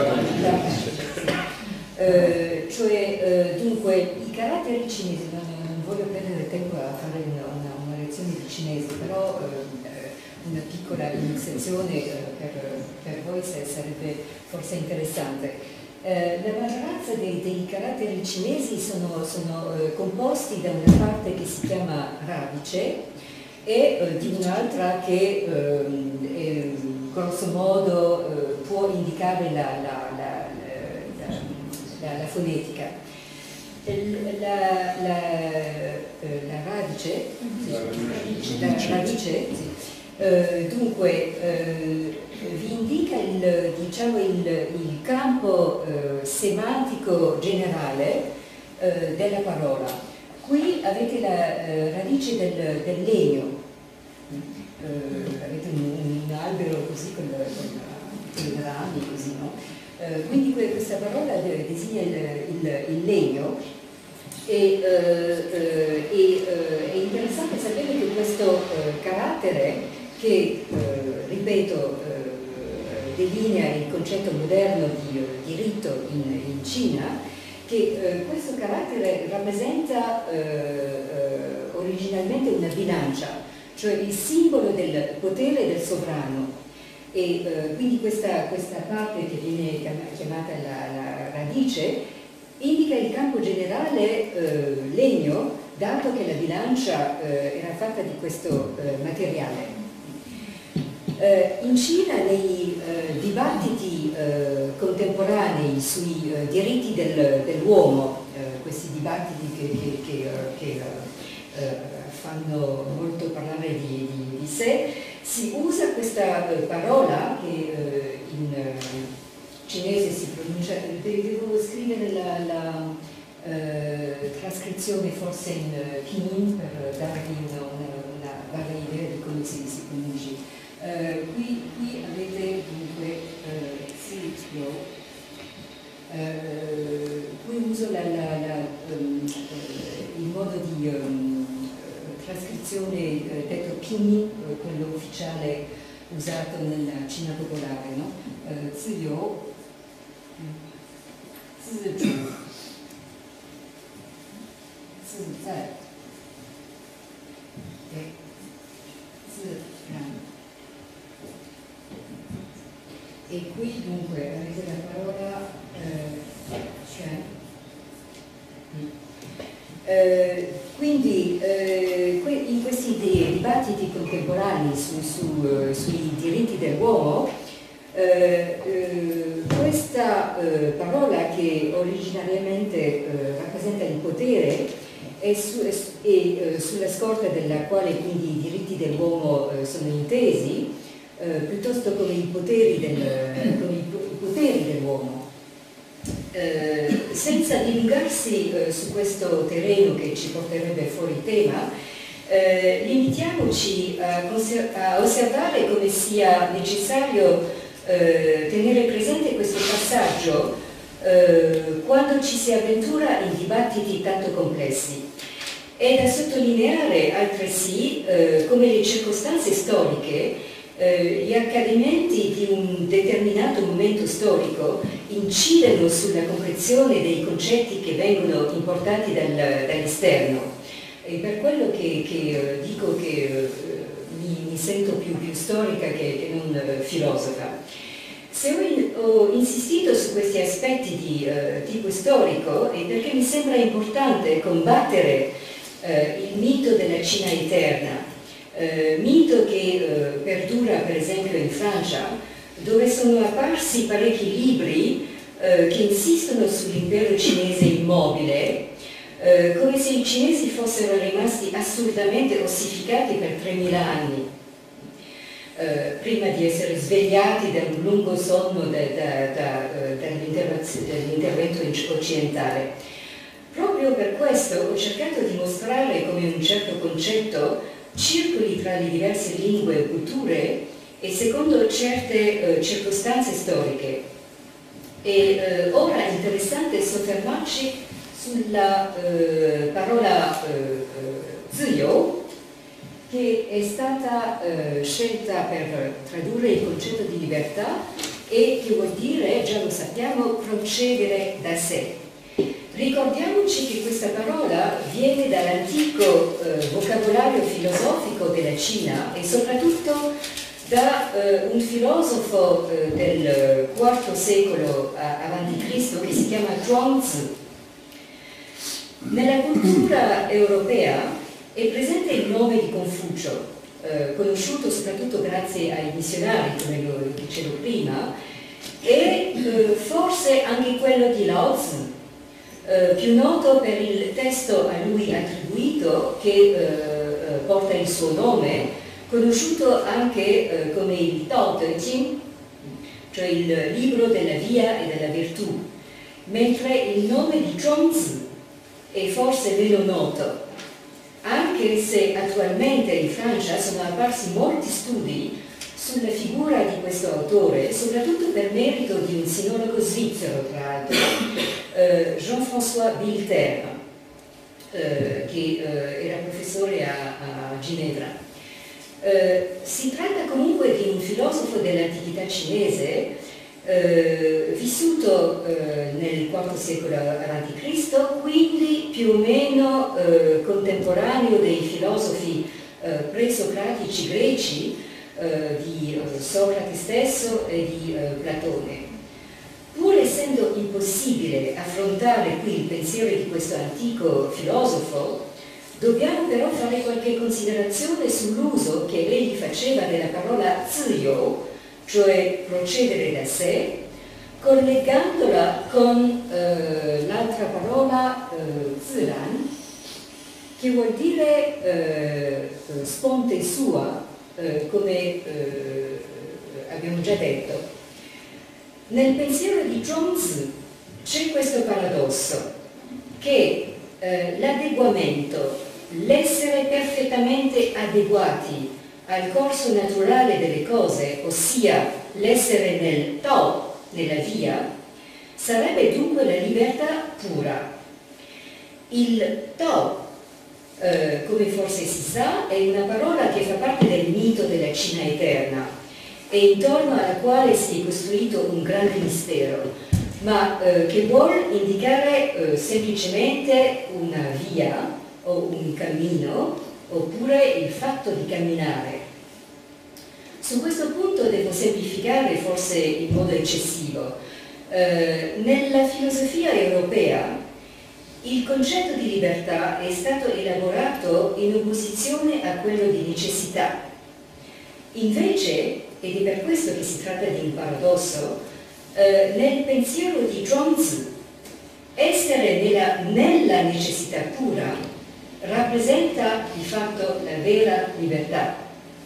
radice, cioè dunque i caratteri cinesi, non voglio perdere tempo a fare una lezione di cinese, però una piccola iniziazione per voi sarebbe forse interessante. La maggioranza dei caratteri cinesi sono composti da una parte che si chiama radice e di un'altra che grosso modo può indicare la fonetica. La radice dunque vi indica il campo semantico generale della parola. Qui avete la radice del legno, avete un albero così con i rami, così, no? Quindi questa parola designa il legno e è interessante sapere che questo carattere che, ripeto, delinea il concetto moderno di diritto in Cina, che questo carattere rappresenta originalmente una bilancia, cioè il simbolo del potere del sovrano. E quindi questa parte che viene chiamata la radice indica il campo generale legno, dato che la bilancia era fatta di questo materiale. In Cina, nei dibattiti contemporanei sui diritti dell'uomo, questi dibattiti che fanno molto parlare di sé, si usa questa parola che in cinese si pronuncia, devo scrivere la trascrizione forse in pinyin per darvi una vaga idea di come si pronunci. Qui avete dunque qui uso il modo di trascrizione detto pinyin, quello ufficiale usato nella Cina popolare, no? Ziyou, Zizhu, Zizai e Ziran. E qui dunque avete la parola Shen. Quindi in questi dibattiti contemporanei sui diritti dell'uomo, questa parola che originariamente rappresenta il potere e sulla scorta della quale quindi i diritti dell'uomo sono intesi, piuttosto come i poteri dell'uomo. Senza dilungarsi su questo terreno che ci porterebbe fuori tema, limitiamoci a osservare come sia necessario tenere presente questo passaggio quando ci si avventura in dibattiti tanto complessi. È da sottolineare altresì come le circostanze storiche, gli accadimenti di un determinato momento storico incidono sulla comprensione dei concetti che vengono importati dall'esterno. E per quello che dico che mi sento più storica che non filosofa. Se ho insistito su questi aspetti di tipo storico è perché mi sembra importante combattere il mito della Cina eterna, mito che perdura per esempio in Francia, dove sono apparsi parecchi libri che insistono sull'impero cinese immobile, come se i cinesi fossero rimasti assurdamente ossificati per 3000 anni, prima di essere svegliati da un lungo sonno dall'intervento occidentale. Proprio per questo ho cercato di mostrare come un certo concetto circoli tra le diverse lingue e culture e secondo certe circostanze storiche. E ora è interessante soffermarci sulla parola ziyou, che è stata scelta per tradurre il concetto di libertà e che vuol dire, già lo sappiamo, procedere da sé. Ricordiamoci che questa parola viene dall'antico vocabolario filosofico della Cina e soprattutto da un filosofo del IV secolo a.C. che si chiama Zhuangzi. Nella cultura europea è presente il nome di Confucio, conosciuto soprattutto grazie ai missionari, come lo dicevo prima, e forse anche quello di Lao Tzu, più noto per il testo a lui attribuito che porta il suo nome, conosciuto anche come il Tao Te Ching, cioè il libro della via e della virtù, mentre il nome di Zhuangzi è forse meno noto, anche se attualmente in Francia sono apparsi molti studi sulla figura di questo autore, soprattutto per merito di un sinologo svizzero, tra l'altro, Jean-François Bilter, che era professore a Ginevra. Si tratta comunque di un filosofo dell'antichità cinese, vissuto nel IV secolo a.C., quindi più o meno contemporaneo dei filosofi presocratici greci, di Socrate stesso e di Platone. Pur essendo impossibile affrontare qui il pensiero di questo antico filosofo, dobbiamo però fare qualche considerazione sull'uso che egli faceva della parola ziyou, cioè procedere da sé, collegandola con l'altra parola zilan, che vuol dire sponte sua, come abbiamo già detto. Nel pensiero di Zhuangzi c'è questo paradosso, che l'adeguamento, l'essere perfettamente adeguati al corso naturale delle cose, ossia l'essere nel Tao, nella via, sarebbe dunque la libertà pura. Il Tao, come forse si sa, è una parola che fa parte del mito della Cina eterna e intorno alla quale si è costruito un grande mistero, ma che vuol indicare semplicemente una via o un cammino, oppure il fatto di camminare. Su questo punto devo semplificare forse in modo eccessivo. Nella filosofia europea il concetto di libertà è stato elaborato in opposizione a quello di necessità. Invece, ed è per questo che si tratta di un paradosso, nel pensiero di Zhuangzi, essere nella necessità pura rappresenta di fatto la vera libertà.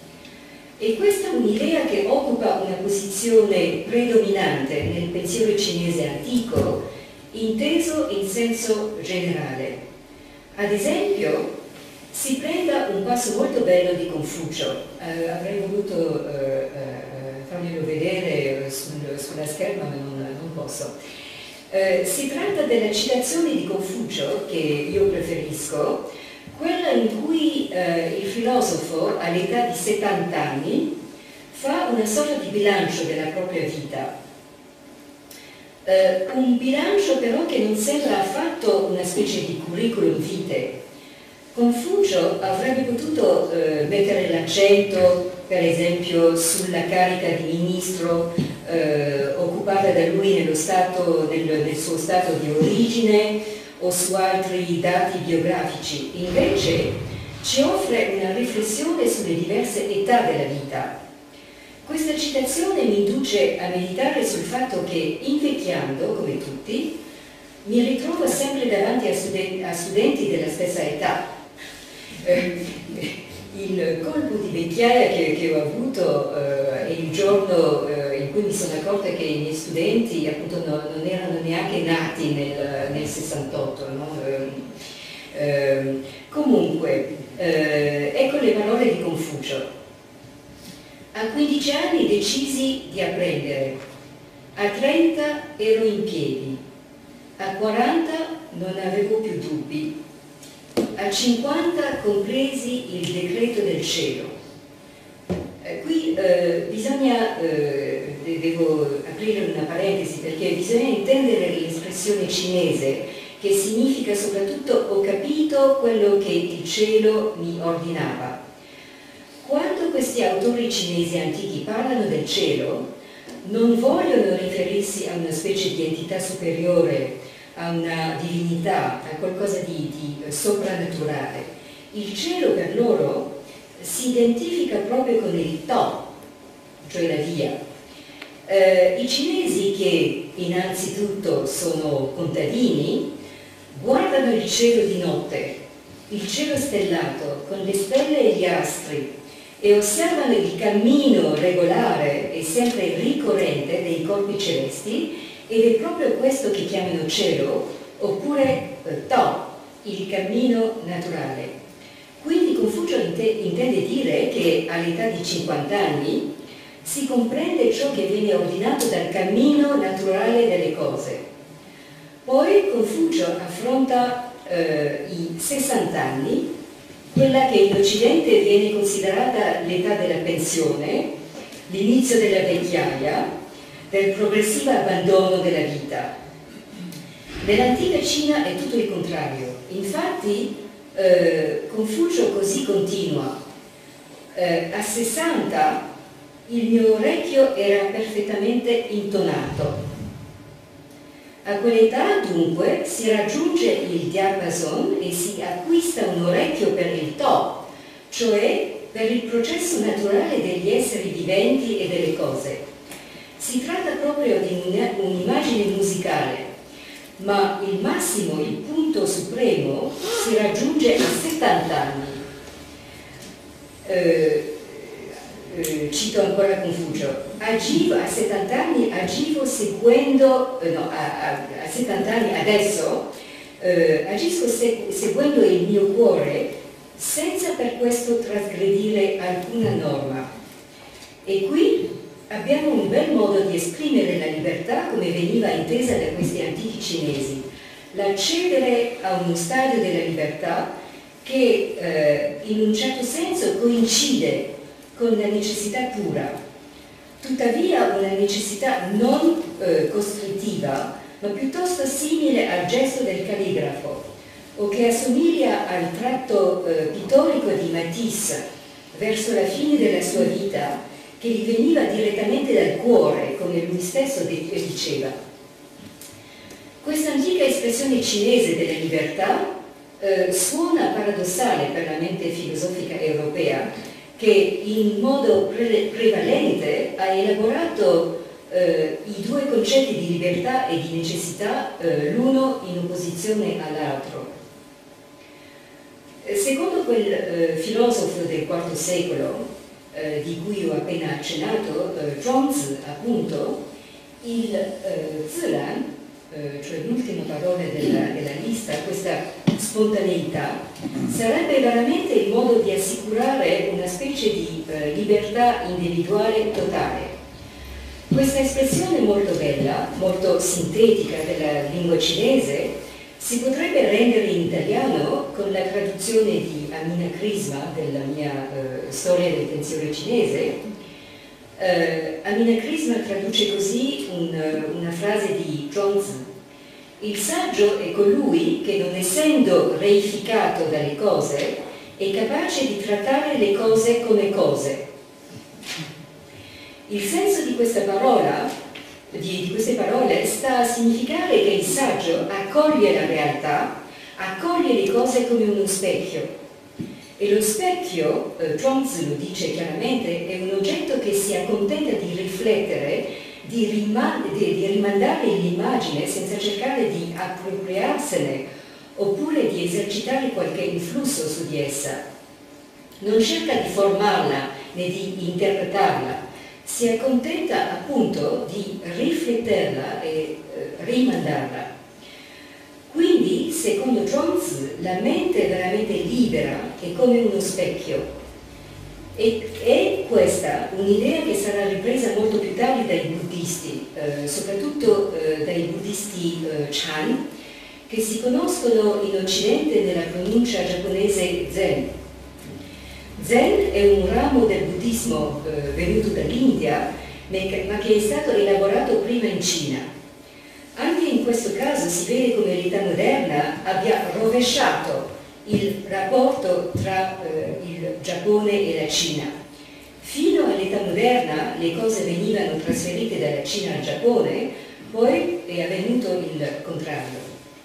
E questa è un'idea che occupa una posizione predominante nel pensiero cinese antico, inteso in senso generale. Ad esempio, si prenda un passo molto bello di Confucio, avrei voluto farglielo vedere sulla scherma, ma non posso. Si tratta della citazione di Confucio, che io preferisco, quella in cui il filosofo all'età di 70 anni fa una sorta di bilancio della propria vita. Un bilancio però che non sembra affatto una specie di curriculum vitae. Confucio avrebbe potuto mettere l'accento, per esempio, sulla carica di ministro occupata da lui nel suo stato di origine, o su altri dati biografici, invece ci offre una riflessione sulle diverse età della vita. Questa citazione mi induce a meditare sul fatto che, invecchiando, come tutti, mi ritrovo sempre davanti a studenti della stessa età. Il colpo di vecchiaia che ho avuto è il giorno in cui mi sono accorta che i miei studenti appunto non erano neanche nati nel 68, no? Comunque, ecco le parole di Confucio. A 15 anni decisi di apprendere, a 30 ero in piedi, a 40 non avevo più dubbi, a 50 compresi il decreto del cielo. Qui devo aprire una parentesi perché bisogna intendere l'espressione cinese che significa soprattutto ho capito quello che il cielo mi ordinava. Quando questi autori cinesi antichi parlano del cielo, non vogliono riferirsi a una specie di entità superiore, a una divinità, a qualcosa di soprannaturale. Il cielo per loro si identifica proprio con il To, cioè la via. I cinesi, che innanzitutto sono contadini, guardano il cielo di notte, il cielo stellato, con le stelle e gli astri, e osservano il cammino regolare e sempre ricorrente dei corpi celesti, ed è proprio questo che chiamano cielo, oppure To, il cammino naturale. Quindi Confucio intende dire che all'età di 50 anni si comprende ciò che viene ordinato dal cammino naturale delle cose. Poi Confucio affronta i 60 anni, quella che in Occidente viene considerata l'età della pensione, l'inizio della vecchiaia, del progressivo abbandono della vita. Nell'antica Cina è tutto il contrario. Infatti Confucio così continua. A 60 il mio orecchio era perfettamente intonato. A quell'età dunque si raggiunge il diapason e si acquista un orecchio per il To, cioè per il processo naturale degli esseri viventi e delle cose. Si tratta proprio di un'immagine musicale, ma il massimo, il punto supremo, si raggiunge a 70 anni. Cito ancora Confucio. A 70 anni agivo seguendo, a 70 anni adesso, agisco seguendo il mio cuore senza per questo trasgredire alcuna norma. E qui abbiamo un bel modo di esprimere la libertà come veniva intesa da questi antichi cinesi, l'accedere a uno stadio della libertà che in un certo senso coincide con la necessità pura, tuttavia una necessità non costrittiva, ma piuttosto simile al gesto del calligrafo, o che assomiglia al tratto pittorico di Matisse verso la fine della sua vita, che gli veniva direttamente dal cuore, come lui stesso diceva. Questa antica espressione cinese della libertà suona paradossale per la mente filosofica europea, che in modo prevalente ha elaborato i due concetti di libertà e di necessità, l'uno in opposizione all'altro. Secondo quel filosofo del IV secolo, di cui ho appena accennato, Zhuangzi appunto, il Zilan, cioè l'ultima parola della lista, questa spontaneità, sarebbe veramente il modo di assicurare una specie di libertà individuale totale. Questa espressione molto bella, molto sintetica della lingua cinese, si potrebbe rendere in italiano con la traduzione di Amina Crisma della mia storia del pensiero cinese. Amina Crisma traduce così una frase di Zhuangzi: il saggio è colui che, non essendo reificato dalle cose, è capace di trattare le cose come cose. Il senso di questa parola di queste parole sta a significare che il saggio accoglie la realtà, accoglie le cose come uno specchio. E lo specchio, Zhuangzi lo dice chiaramente, è un oggetto che si accontenta di riflettere, di rimandare l'immagine senza cercare di appropriarsene oppure di esercitare qualche influsso su di essa. Non cerca di formarla né di interpretarla, si accontenta appunto di rifletterla e rimandarla. Quindi, secondo Zhuangzi, la mente veramente libera è come uno specchio. E è questa un'idea che sarà ripresa molto più tardi dai buddisti, soprattutto dai buddisti Chan, che si conoscono in Occidente nella pronuncia giapponese Zen. Zen è un ramo del buddismo venuto dall'India, ma che è stato elaborato prima in Cina. Anche in questo caso si vede come l'età moderna abbia rovesciato il rapporto tra il Giappone e la Cina. Fino all'età moderna le cose venivano trasferite dalla Cina al Giappone, poi è avvenuto il contrario.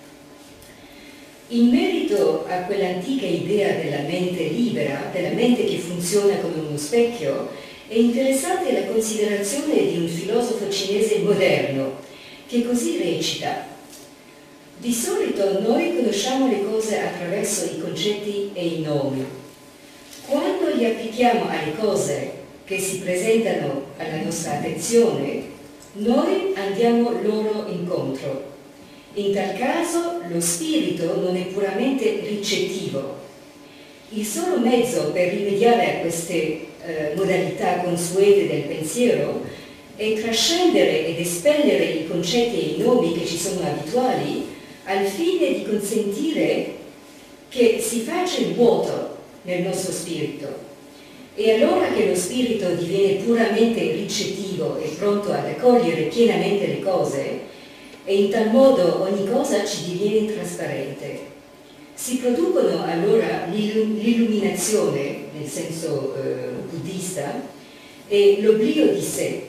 In merito a quell'antica idea della mente libera, della mente che funziona come uno specchio, è interessante la considerazione di un filosofo cinese moderno, che così recita: di solito noi conosciamo le cose attraverso i concetti e i nomi. Quando li applichiamo alle cose che si presentano alla nostra attenzione, noi andiamo loro incontro. In tal caso lo spirito non è puramente ricettivo. Il solo mezzo per rimediare a queste modalità consuete del pensiero è trascendere ed espellere i concetti e i nomi che ci sono abituali al fine di consentire che si faccia il vuoto nel nostro spirito. E allora che lo spirito diviene puramente ricettivo e pronto ad accogliere pienamente le cose, e in tal modo ogni cosa ci diviene trasparente. Si producono allora l'illuminazione, nel senso buddista, e l'oblio di sé.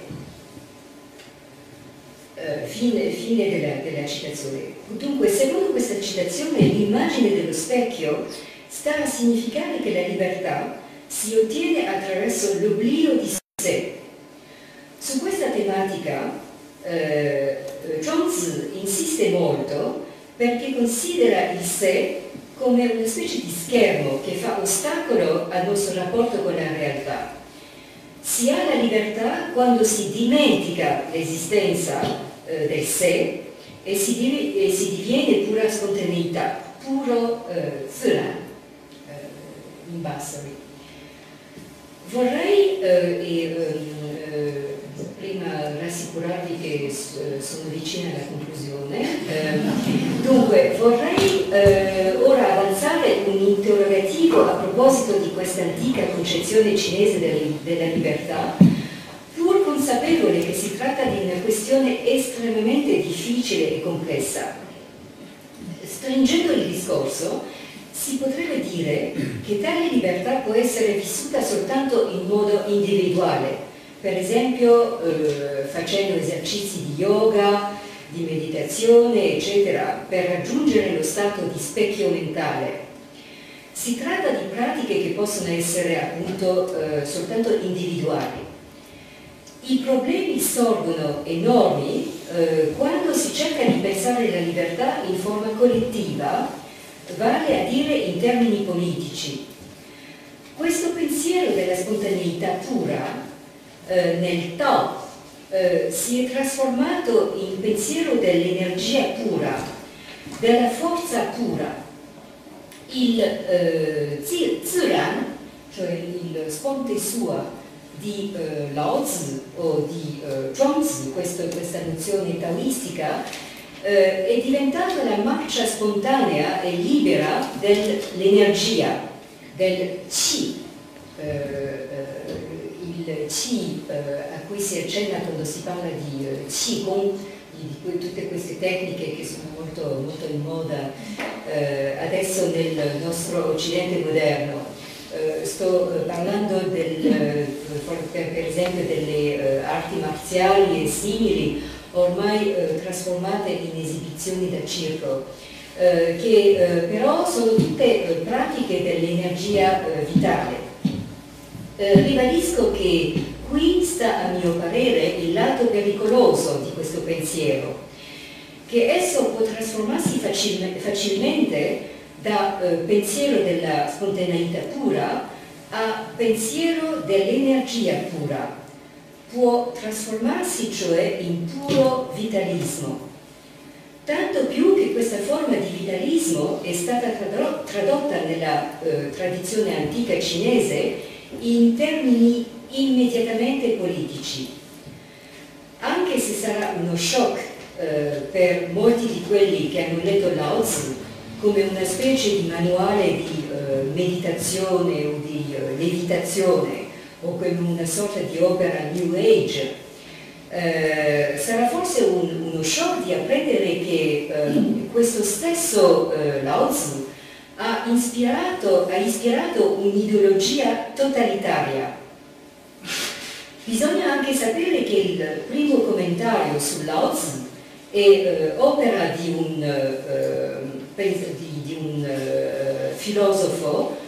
Fine della citazione. Dunque, secondo questa citazione, l'immagine dello specchio sta a significare che la libertà si ottiene attraverso l'oblio di sé. Su questa tematica Zhuangzi insiste molto perché considera il sé come una specie di schermo che fa ostacolo al nostro rapporto con la realtà. Si ha la libertà quando si dimentica l'esistenza del sé e si diviene pura spontaneità, puro ziran, in basso. Vorrei prima rassicurarvi che sono vicina alla conclusione. Dunque, vorrei ora avanzare un interrogativo a proposito di questa antica concezione cinese della libertà, pur consapevole che si tratta di una questione estremamente difficile e complessa. Stringendo il discorso, si potrebbe dire che tale libertà può essere vissuta soltanto in modo individuale, per esempio facendo esercizi di yoga, di meditazione, eccetera, per raggiungere lo stato di specchio mentale. Si tratta di pratiche che possono essere appunto soltanto individuali. I problemi sorgono enormi quando si cerca di pensare la libertà in forma collettiva, vale a dire in termini politici. Questo pensiero della spontaneità pura nel Tao si è trasformato in pensiero dell'energia pura, della forza pura. Il Ziran, cioè il sponte sua di Laozi o di Zhuangzi, questa nozione taoistica, è diventata la marcia spontanea e libera dell'energia, del Qi. Il Qi a cui si accenna quando si parla di Qigong, di tutte queste tecniche che sono molto, molto in moda adesso nel nostro Occidente moderno. Sto parlando per esempio delle arti marziali e simili, ormai trasformate in esibizioni da circo, che però sono tutte pratiche dell'energia vitale. Ribadisco che qui sta, a mio parere, il lato pericoloso di questo pensiero, che esso può trasformarsi facilmente da pensiero della spontaneità pura a pensiero dell'energia pura. Può trasformarsi cioè in puro vitalismo. Tanto più che questa forma di vitalismo è stata tradotta nella tradizione antica cinese in termini immediatamente politici. Anche se sarà uno shock per molti di quelli che hanno letto Lao Tzu come una specie di manuale di meditazione o di levitazione o come una sorta di opera New Age, sarà forse uno shock di apprendere che questo stesso Lao Tzu ha ispirato un'ideologia totalitaria. Bisogna anche sapere che il primo commentario su Lao Tzu è opera di un filosofo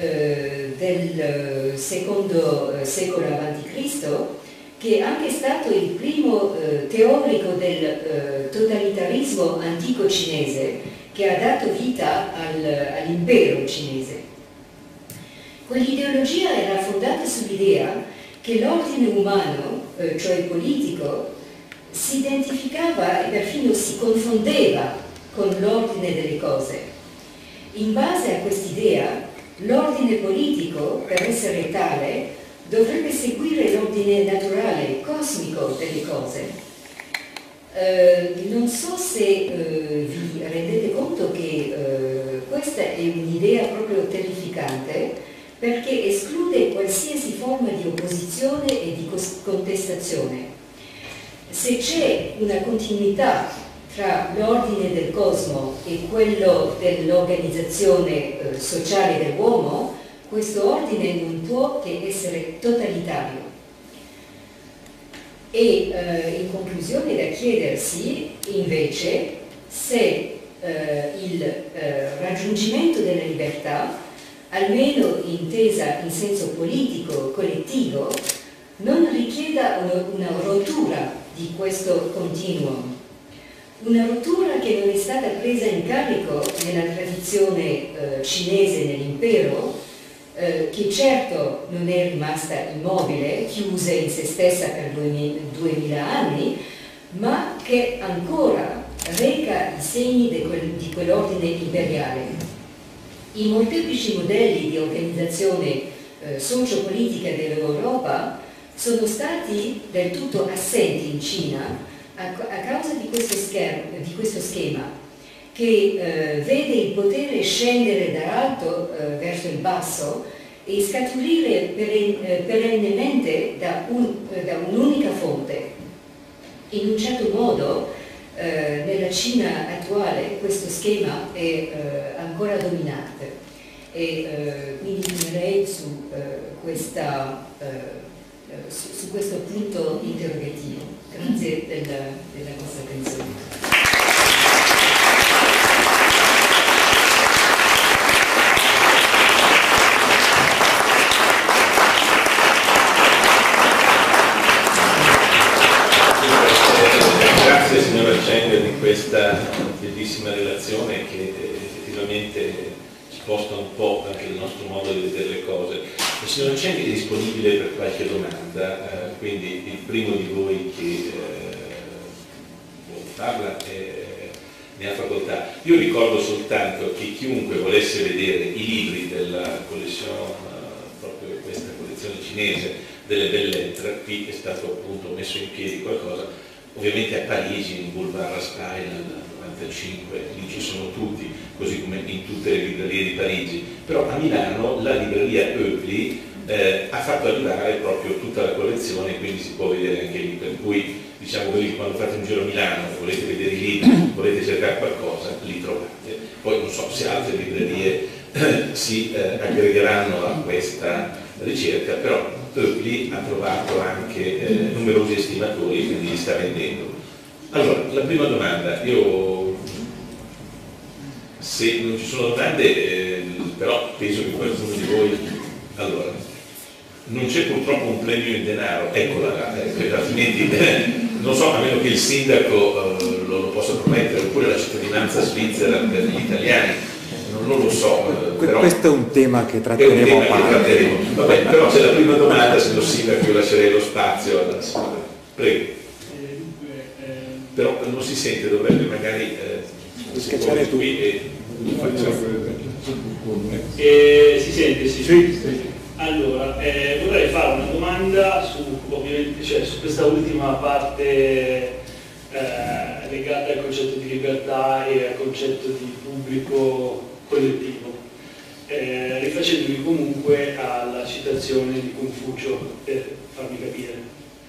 del secondo secolo a.C., che è anche stato il primo teorico del totalitarismo antico cinese, che ha dato vita all'impero cinese. Quell'ideologia era fondata sull'idea che l'ordine umano, cioè politico, si identificava e perfino si confondeva con l'ordine delle cose. In base a quest'idea, l'ordine politico, per essere tale, dovrebbe seguire l'ordine naturale, cosmico delle cose. Non so se vi rendete conto che questa è un'idea proprio terrificante, perché esclude qualsiasi forma di opposizione e di contestazione. Se c'è una continuità tra l'ordine del cosmo e quello dell'organizzazione sociale dell'uomo, questo ordine non può che essere totalitario. E in conclusione da chiedersi invece se il raggiungimento della libertà, almeno intesa in senso politico collettivo, non richieda una rottura di questo continuum. Una rottura che non è stata presa in carico nella tradizione cinese nell'impero, che certo non è rimasta immobile, chiusa in se stessa per 2000 anni, ma che ancora reca i segni di quell'ordine imperiale. I molteplici modelli di organizzazione sociopolitica dell'Europa sono stati del tutto assenti in Cina a causa di questo schema che vede il potere scendere dall'alto verso il basso e scaturire perennemente da un'unica fonte. In un certo modo, nella Cina attuale questo schema è ancora dominante e quindi finirei su questo punto interrogativo. Grazie della vostra attenzione. Grazie signora Ceng di questa bellissima relazione che effettivamente sposta un po' anche il nostro modo di vedere le cose. La signora Ceng è disponibile per qualche domanda, quindi il primo di voi che parla ne ha facoltà. Io ricordo soltanto che chiunque volesse vedere i libri della collezione, proprio questa collezione cinese delle belle lettere, qui è stato appunto messo in piedi qualcosa, ovviamente a Parigi, in Boulevard Raspail, nel 95, lì ci sono tutti, così come in tutte le librerie di Parigi, però a Milano la libreria Oepli ha fatto arrivare proprio tutta la collezione, quindi si può vedere anche lì, per cui diciamo così, quando fate un giro a Milano e volete vedere i libri, volete cercare qualcosa, li trovate. Poi non so se altre librerie si aggregheranno a questa ricerca, però Oepli ha trovato anche numerosi estimatori, quindi li sta vendendo. Allora, la prima domanda, se non ci sono domande, però penso che qualcuno di voi, allora, non c'è purtroppo un premio in denaro, eccola, altrimenti non so, a meno che il sindaco lo possa promettere, oppure la cittadinanza svizzera per gli italiani, non lo so. Però questo è un tema che tratteremo a parte. Vabbè, però c'è la prima domanda, signor sindaco, io lascerei lo spazio alla signora. Prego. Però non si sente, dovrebbe magari schiacciare tu. Si sente, sì. Allora, vorrei fare una domanda su questa ultima parte legata al concetto di libertà e al concetto di pubblico collettivo, rifacendomi comunque alla citazione di Confucio per farmi capire.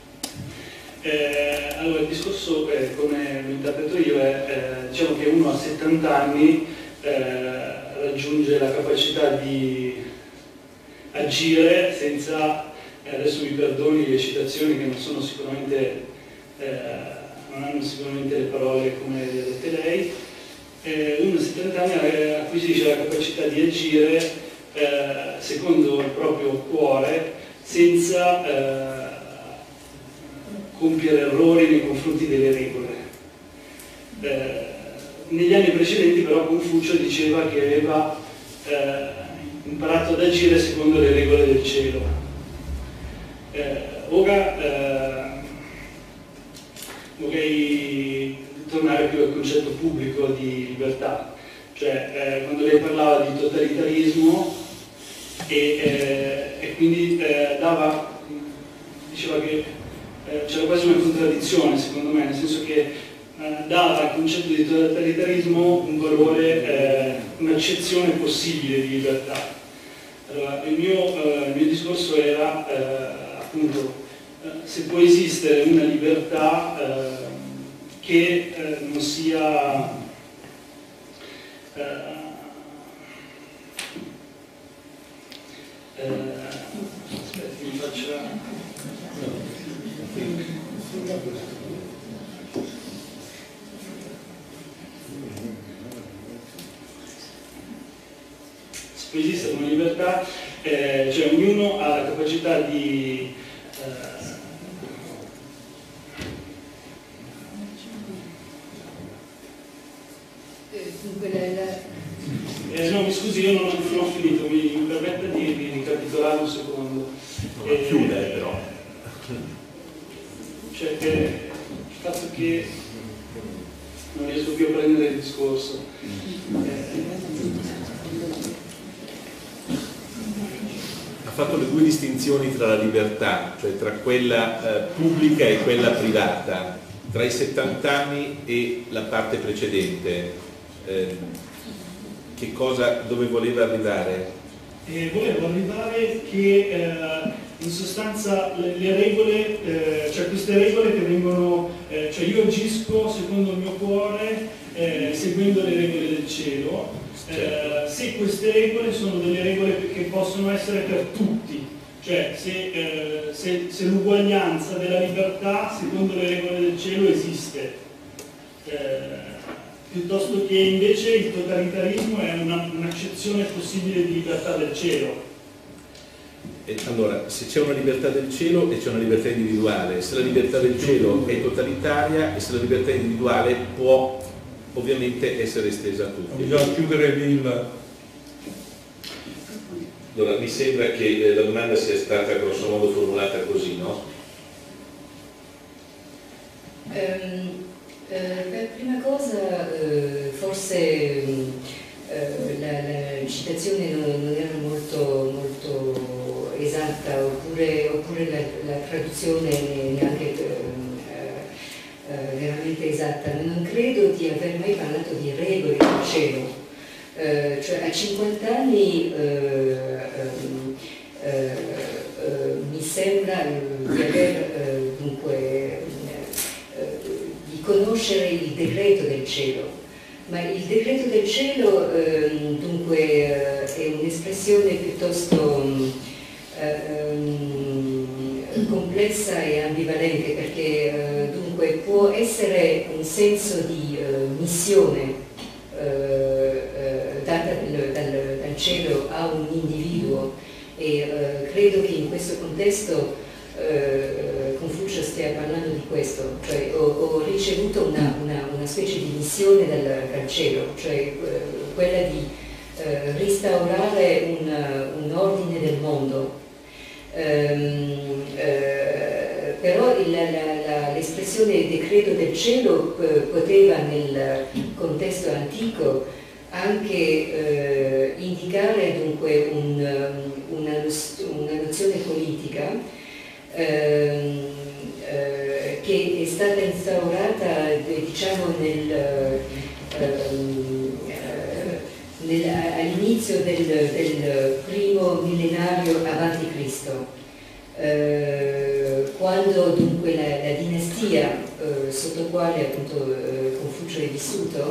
Allora, il discorso, come lo interpreto io, è diciamo che uno a 70 anni raggiunge la capacità di agire senza, adesso mi perdoni le citazioni che non sono sicuramente, non hanno sicuramente le parole come le ha dette lei, uno a 70 anni acquisisce la capacità di agire secondo il proprio cuore senza compiere errori nei confronti delle regole. Negli anni precedenti però Confucio diceva che aveva imparato ad agire secondo le regole del cielo. Ora vorrei tornare più al concetto pubblico di libertà, cioè quando lei parlava di totalitarismo e quindi diceva che c'era quasi una contraddizione secondo me, nel senso che dava al concetto di totalitarismo un valore, un'accezione possibile di libertà. Allora, il mio discorso era appunto se può esistere una libertà che non sia aspetti, mi faccia esiste una libertà, cioè ognuno ha la capacità di no, mi scusi, io non ho finito, mi permetta di ricapitolare un secondo. Chiude però. Cioè il fatto che non riesco più a prendere il discorso. Ha fatto le due distinzioni tra la libertà, cioè tra quella pubblica e quella privata, tra i 70 anni e la parte precedente. Dove voleva arrivare? Volevo arrivare che in sostanza le regole, cioè queste regole che vengono, cioè io agisco secondo il mio cuore, seguendo le regole del cielo, se queste regole sono delle regole che possono essere per tutti, cioè se l'uguaglianza della libertà secondo le regole del cielo esiste, piuttosto che invece il totalitarismo è un'accezione possibile di libertà del cielo. Allora, se c'è una libertà del cielo e c'è una libertà individuale, se la libertà del cielo è totalitaria e se la libertà individuale può ovviamente essere estesa a tutti. Bisogna chiudere Allora, mi sembra che la domanda sia stata grosso modo formulata così, no? Per prima cosa, forse la citazione non era molto esatta, oppure la traduzione neanche veramente esatta. Non credo di aver mai parlato di regole del cielo, cioè a 50 anni mi sembra di aver dunque di conoscere il decreto del cielo, ma il decreto del cielo dunque è un'espressione piuttosto complessa complessa e ambivalente, perché dunque può essere un senso di missione data dal cielo a un individuo, e credo che in questo contesto Confucio stia parlando di questo, cioè ho ricevuto una specie di missione dal cielo, cioè quella di restaurare un ordine del mondo. Però l'espressione decreto del cielo poteva nel contesto antico anche indicare dunque una nozione politica che è stata instaurata diciamo all'inizio del primo millenario avanti Cristo, quando dunque la dinastia sotto quale appunto Confucio è vissuto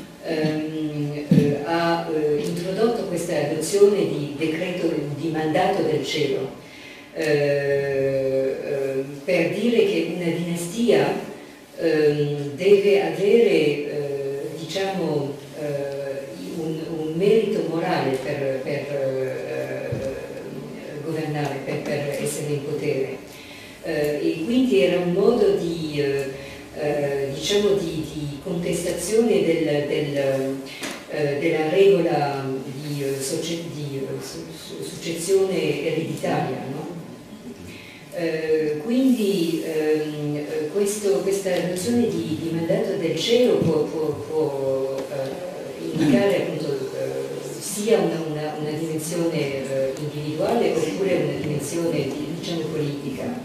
ha introdotto questa nozione di decreto di mandato del cielo, per dire che una dinastia deve avere diciamo un merito morale per governare, per essere in potere, e quindi era un modo di diciamo di contestazione della regola di successione ereditaria, no? Quindi questa nozione di mandato del cielo può indicare appunto sia una dimensione individuale oppure una dimensione diciamo politica.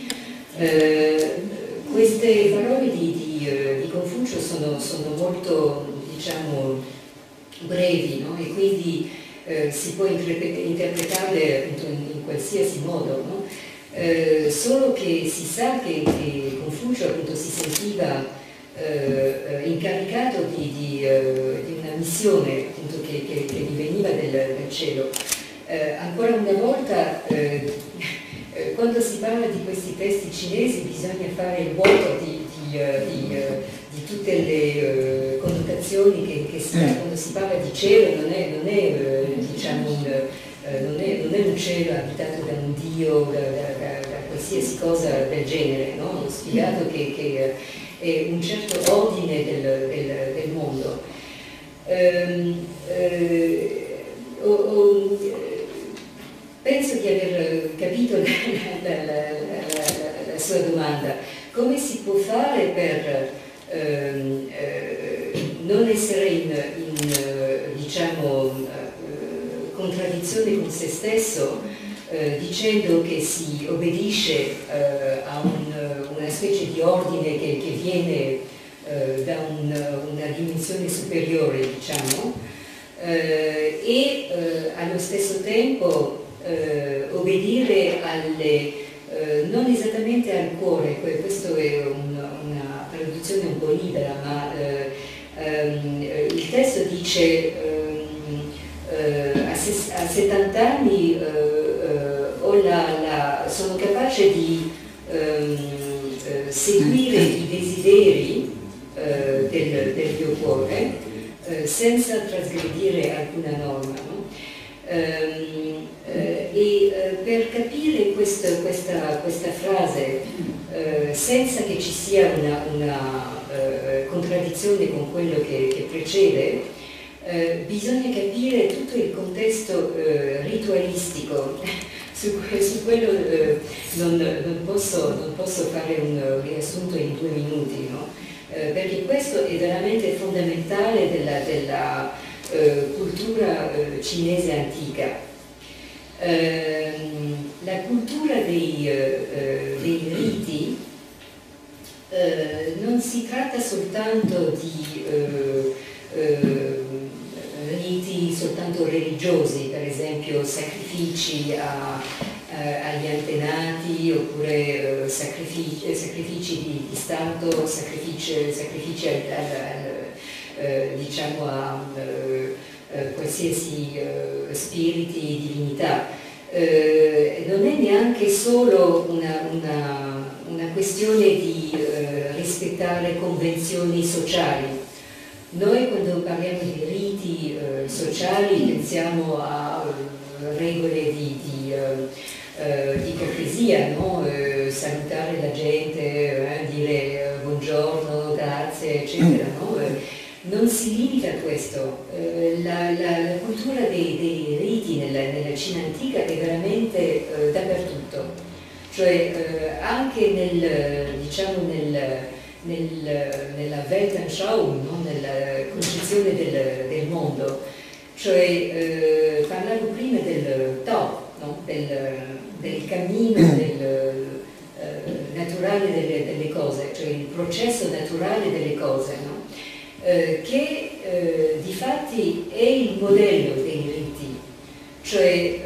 Queste parole di Confucio sono molto diciamo brevi, no? E quindi si può interpretarle appunto in qualsiasi modo, no? Solo che si sa che Confucio appunto si sentiva incaricato di una missione appunto che gli veniva del cielo. Ancora una volta quando si parla di questi testi cinesi bisogna fare il vuoto di tutte le connotazioni che si ha. Quando si parla di cielo non è diciamo non è un cielo abitato da un dio, da qualsiasi cosa del genere, no? Ho spiegato che è un certo ordine del mondo. Penso di aver capito la sua domanda. Come si può fare per non essere in diciamo, contraddizione con se stesso, dicendo che si obbedisce a una specie di ordine che viene da una dimensione superiore, diciamo, e allo stesso tempo obbedire non esattamente al cuore, questa è una traduzione un po' libera, ma il testo dice a 70 anni sono capace di seguire i desideri del mio cuore senza trasgredire alcuna norma, no? Per capire questa frase senza che ci sia una contraddizione con quello che precede, bisogna capire tutto il contesto ritualistico. Su quello non posso fare un riassunto in 2 minuti, no? Perché questo è veramente fondamentale della cultura cinese antica. La cultura dei riti non si tratta soltanto di riti soltanto religiosi, per esempio sacrifici agli antenati, oppure sacrifici di Stato, sacrifici diciamo a qualsiasi spiriti, divinità. non è neanche solo una questione di rispettare convenzioni sociali. Noi quando parliamo di riti sociali pensiamo a regole di cortesia, no? Salutare la gente, dire buongiorno, grazie, eccetera. No? Non si limita a questo. La cultura dei riti nella Cina antica è veramente dappertutto, cioè anche nella Weltanschauung, no? Nella concezione del mondo, cioè parlavo prima del Tao, no? del cammino naturale delle cose, cioè il processo naturale delle cose, no? Che difatti è il modello dei riti, cioè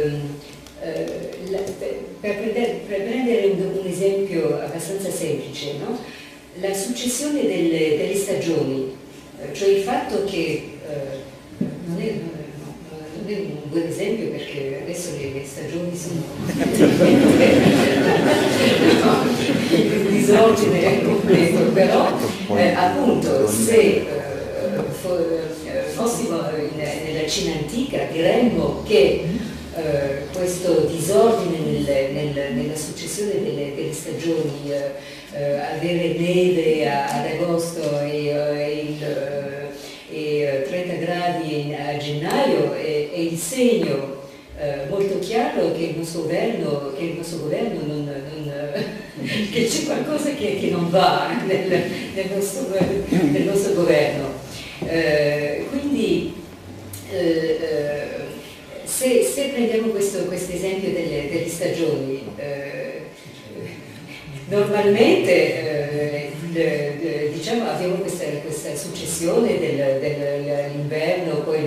per prendere un esempio abbastanza semplice, no? La successione delle stagioni, cioè il fatto che non è un buon esempio perché adesso le stagioni sono un disordine completo, però appunto se fossimo nella Cina antica diremmo che questo disordine nella successione delle stagioni, avere neve ad agosto e 30 gradi a gennaio è il segno molto chiaro che il nostro governo che c'è qualcosa che non va nel nostro governo. Quindi se prendiamo questo esempio delle stagioni, normalmente diciamo abbiamo questa successione dell'inverno, poi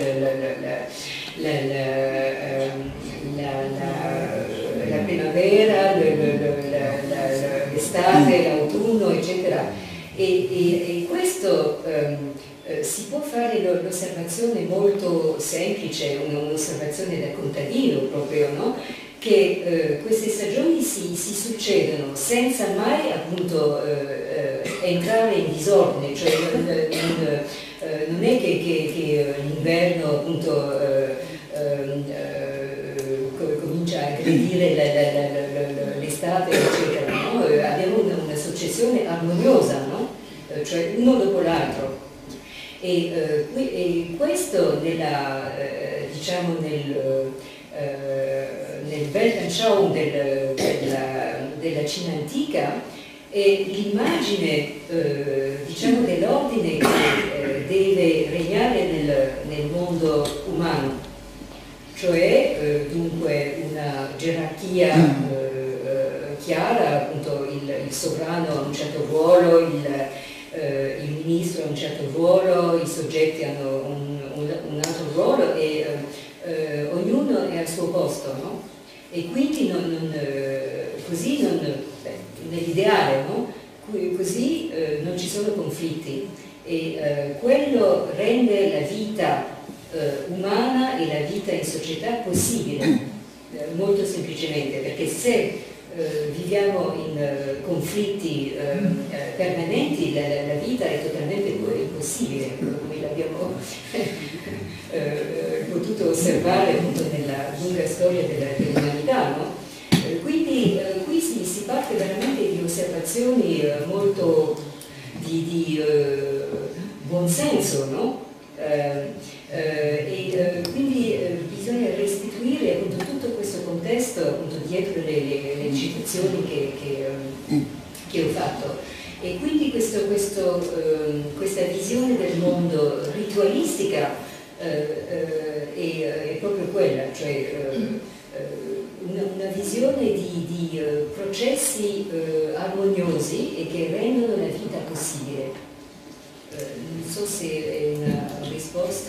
la primavera, l'estate, l'autunno, eccetera. E questo si può fare l'osservazione molto semplice, un'osservazione da contadino proprio, no? Che queste stagioni si succedono senza mai appunto entrare in disordine, cioè non è che l'inverno appunto comincia a aggredire l'estate, eccetera, no? Abbiamo una successione armoniosa, no? Cioè uno dopo l'altro. E questo diciamo nel Weltanschauung della Cina antica è l'immagine diciamo dell'ordine che deve regnare nel mondo umano, cioè dunque una gerarchia chiara, appunto il sovrano ha un certo ruolo, il ministro ha un certo ruolo, i soggetti hanno un altro ruolo e ognuno è al suo posto, no? E quindi nell'ideale, no? Così non ci sono conflitti e quello rende la vita umana e la vita in società possibile, molto semplicemente, perché se viviamo in conflitti permanenti, la vita è totalmente impossibile, come l'abbiamo potuto osservare appunto nella lunga storia dell'umanità, no? Quindi qui si parte veramente di osservazioni molto di buonsenso, no? Quindi bisogna restituire appunto tutto questo contesto appunto dietro le citazioni che ho fatto, e quindi questa visione del mondo ritualistica è proprio quella, cioè una visione di processi armoniosi e che rendono la vita possibile. Non so se è una risposta.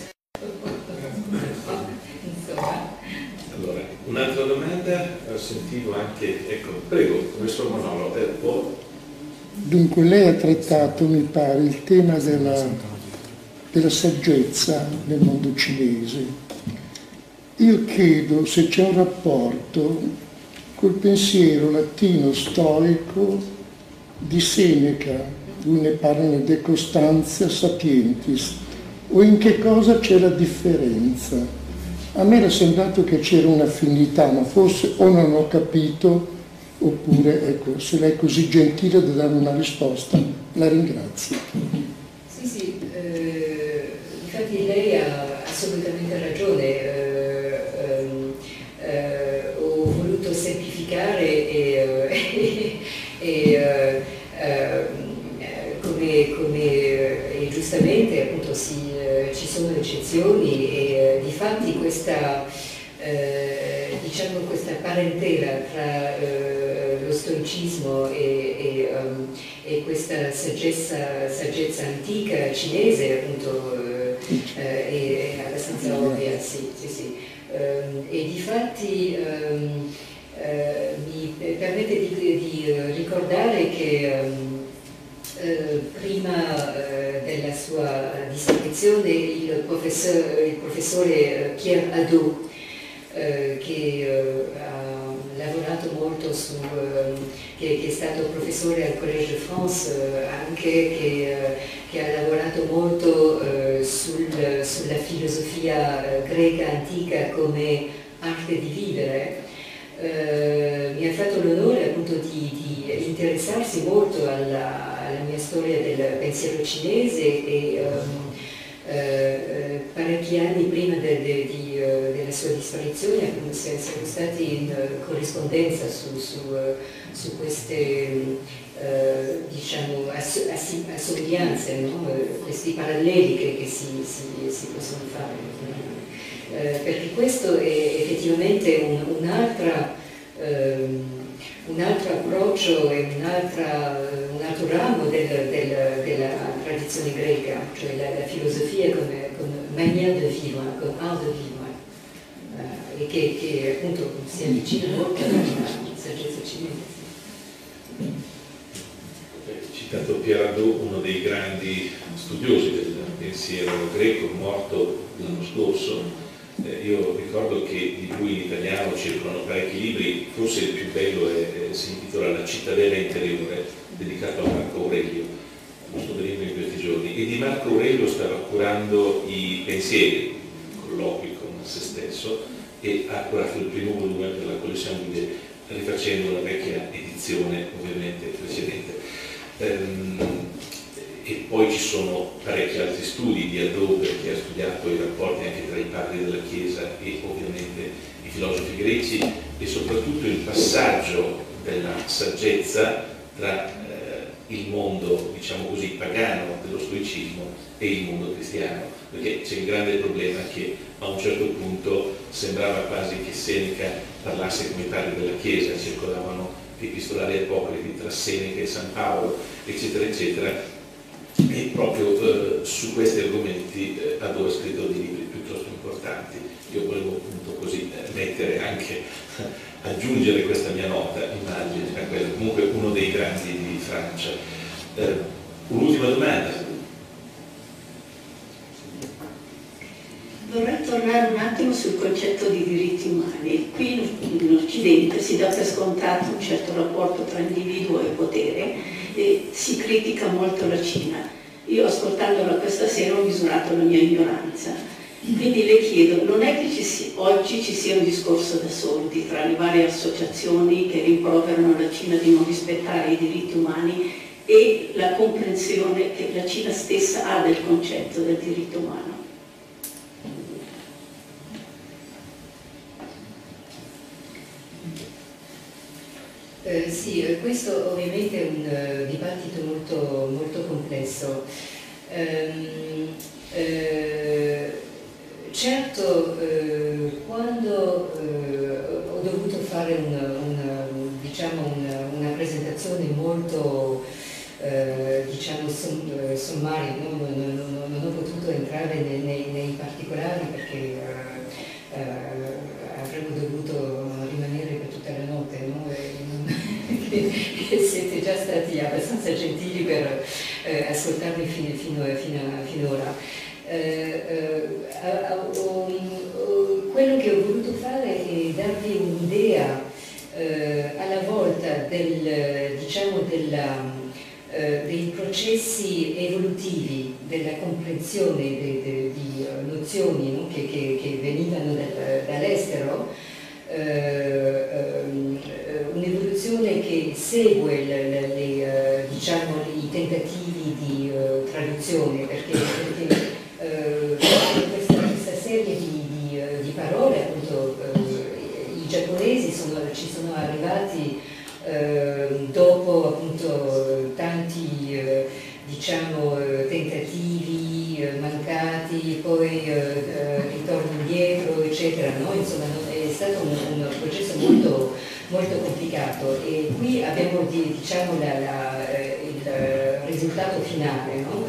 Allora, un'altra domanda, sentivo anche, ecco, prego, professor Manolo, Dunque, lei ha trattato, mi pare, il tema della saggezza nel mondo cinese. io chiedo se c'è un rapporto col pensiero latino stoico di Seneca, lui ne parla De Constantia Sapientis, o in che cosa c'è la differenza. A me era sembrato che c'era un'affinità, ma forse o non ho capito, oppure, ecco, se lei è così gentile da darmi una risposta, la ringrazio. Sì, infatti lei ha assolutamente ragione. Ho voluto semplificare e giustamente appunto ci sono eccezioni e difatti questa questa parentela tra lo stoicismo e questa saggezza antica cinese appunto è abbastanza ovvia, sì. E difatti mi permette di ricordare che prima della sua disparizione il professore Pierre Hadot, che ha lavorato molto che è stato professore al Collège de France, anche che ha lavorato molto sulla filosofia greca antica come arte di vivere. Mi ha fatto l'onore appunto di interessarsi molto alla mia storia del pensiero cinese e parecchi anni prima della sua disparizione siamo stati in corrispondenza su queste diciamo assomiglianze, no? Questi paralleli che si possono fare. Perché questo è effettivamente un altro approccio e un altro ramo della tradizione greca, cioè la filosofia come maniera di vivere, come art de vivere, e che appunto si avvicina molto alla saggezza cinese. Citato Pierre Hadot, uno dei grandi studiosi del pensiero greco, morto l'anno scorso. Io ricordo che di lui in italiano circolano parecchi libri, forse il più bello si intitola La cittadella interiore, dedicato a Marco Aurelio, lo sto vedendo in questi giorni, e di Marco Aurelio stava curando i pensieri, colloqui con se stesso, e ha curato il primo volume per la collezione Guide, rifacendo una vecchia edizione ovviamente precedente. E poi ci sono parecchi altri studi di Hadot, perché ha studiato i rapporti anche tra i padri della Chiesa e ovviamente i filosofi greci, e soprattutto il passaggio della saggezza tra il mondo, diciamo così, pagano dello stoicismo e il mondo cristiano, perché c'è il grande problema che a un certo punto sembrava quasi che Seneca parlasse come i padri della Chiesa, circolavano epistolari apocrifi tra Seneca e San Paolo, eccetera, eccetera. E proprio su questi argomenti Hadot ha scritto dei libri piuttosto importanti. Io volevo appunto così mettere anche, aggiungere questa mia nota, immagine, a quello, comunque uno dei grandi di Francia. Un'ultima domanda. Vorrei tornare un attimo sul concetto di diritti umani. Qui in Occidente si dà per scontato un certo rapporto tra individuo e potere e si critica molto la Cina. Io ascoltandola questa sera ho misurato la mia ignoranza. Quindi le chiedo, non è che oggi ci sia un discorso da sordi tra le varie associazioni che rimproverano la Cina di non rispettare i diritti umani e la comprensione che la Cina stessa ha del concetto del diritto umano? Sì, questo ovviamente è un dibattito molto, molto complesso. Certo, quando ho dovuto fare una presentazione molto sommaria, non ho potuto entrare nei particolari perché avremmo dovuto rimanere per tutta la notte, no? Che siete già stati abbastanza gentili per ascoltarmi finora. quello che ho voluto fare è darvi un'idea alla volta dei processi evolutivi della comprensione di nozioni, no? che venivano dall'estero, un'evoluzione che segue i tentativi di traduzione, perché questa serie di parole, appunto, i giapponesi ci sono arrivati dopo appunto tanti tentativi mancati, poi ritorni indietro, eccetera, no? Insomma, è stato un processo molto, molto complicato, e qui abbiamo il risultato finale, no?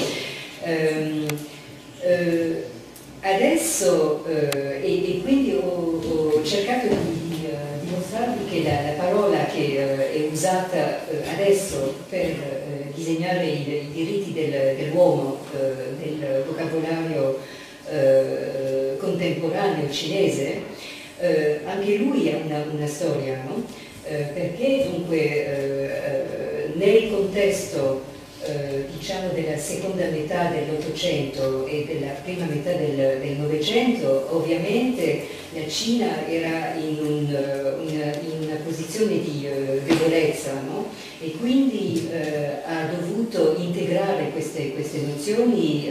Adesso, e quindi ho cercato di dimostrarvi che la parola che è usata adesso per disegnare i diritti dell'uomo del vocabolario contemporaneo cinese, anche lui ha una storia, no? Perché dunque nel contesto della seconda metà dell'Ottocento e della prima metà del Novecento, ovviamente la Cina era in una posizione di debolezza, no? E quindi ha dovuto integrare queste nozioni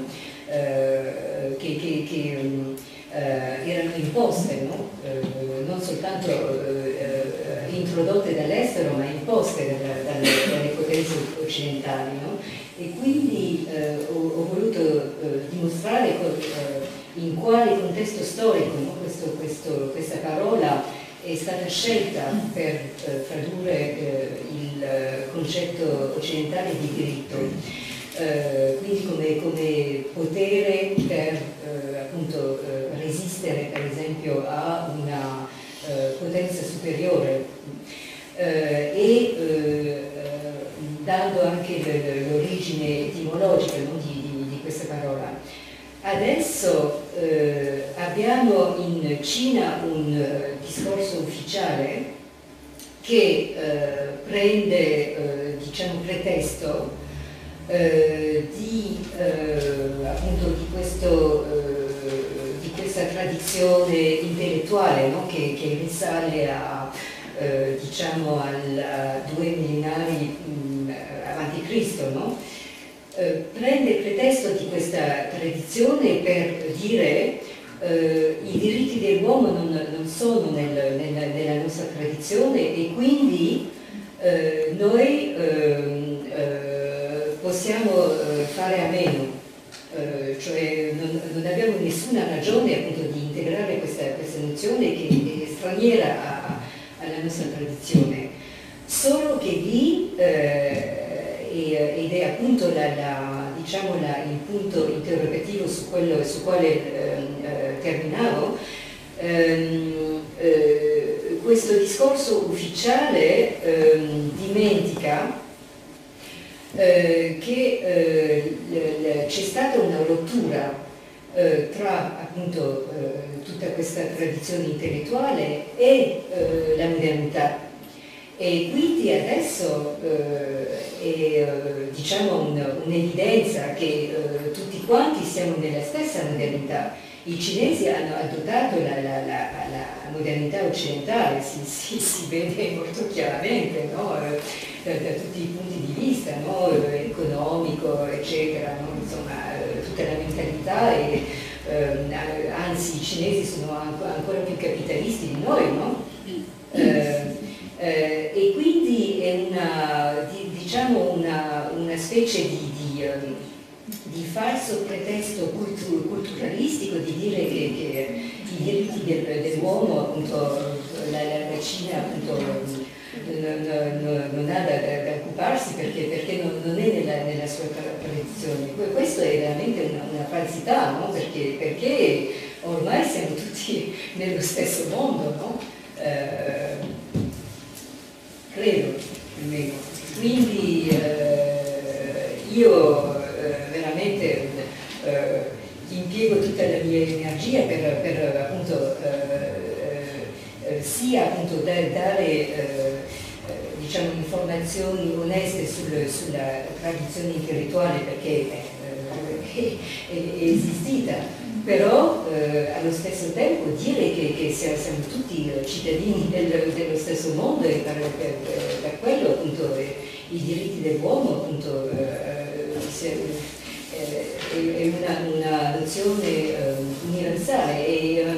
che erano imposte, no? Non soltanto introdotte dall'estero, ma imposte dalle potenze occidentali, no? E quindi ho voluto dimostrare in quale contesto storico, no? Questa parola è stata scelta per tradurre il concetto occidentale di diritto, quindi come potere per appunto resistere per esempio a una potenza superiore, e dando anche l'origine etimologica, no, di questa parola. Adesso abbiamo in Cina un discorso ufficiale che prende pretesto appunto di questa tradizione intellettuale, no? che risale a due millenari avanti Cristo, no? Prende pretesto di questa tradizione per dire i diritti dell'uomo non sono nella nostra tradizione, e quindi noi possiamo fare a meno, cioè non abbiamo nessuna ragione appunto di integrare questa nozione che è straniera alla nostra tradizione, solo che lì, ed è appunto il punto interrogativo su quale terminavo, questo discorso ufficiale dimentica che c'è stata una rottura tra appunto tutta questa tradizione intellettuale e la modernità, e quindi adesso è un'evidenza che tutti quanti siamo nella stessa modernità. I cinesi hanno adottato la modernità occidentale, si vede molto chiaramente, no? Da tutti i punti di vista, no? Economico, eccetera, no? Insomma, tutta la mentalità, anzi i cinesi sono ancora più capitalisti di noi, no? E quindi è una specie di falso pretesto culturalistico di dire che i diritti dell'uomo, appunto, la Cina appunto non ha da occuparsi perché non è nella sua tradizione. Questo è veramente una falsità, no? Perché ormai siamo tutti nello stesso mondo, no? Credo, almeno. Quindi io veramente impiego tutta la mia energia per appunto sia appunto dare diciamo informazioni oneste sulla tradizione intellettuale, perché è esistita, però allo stesso tempo dire che siamo tutti cittadini dello stesso mondo, e per quello appunto i diritti dell'uomo appunto è una nozione universale.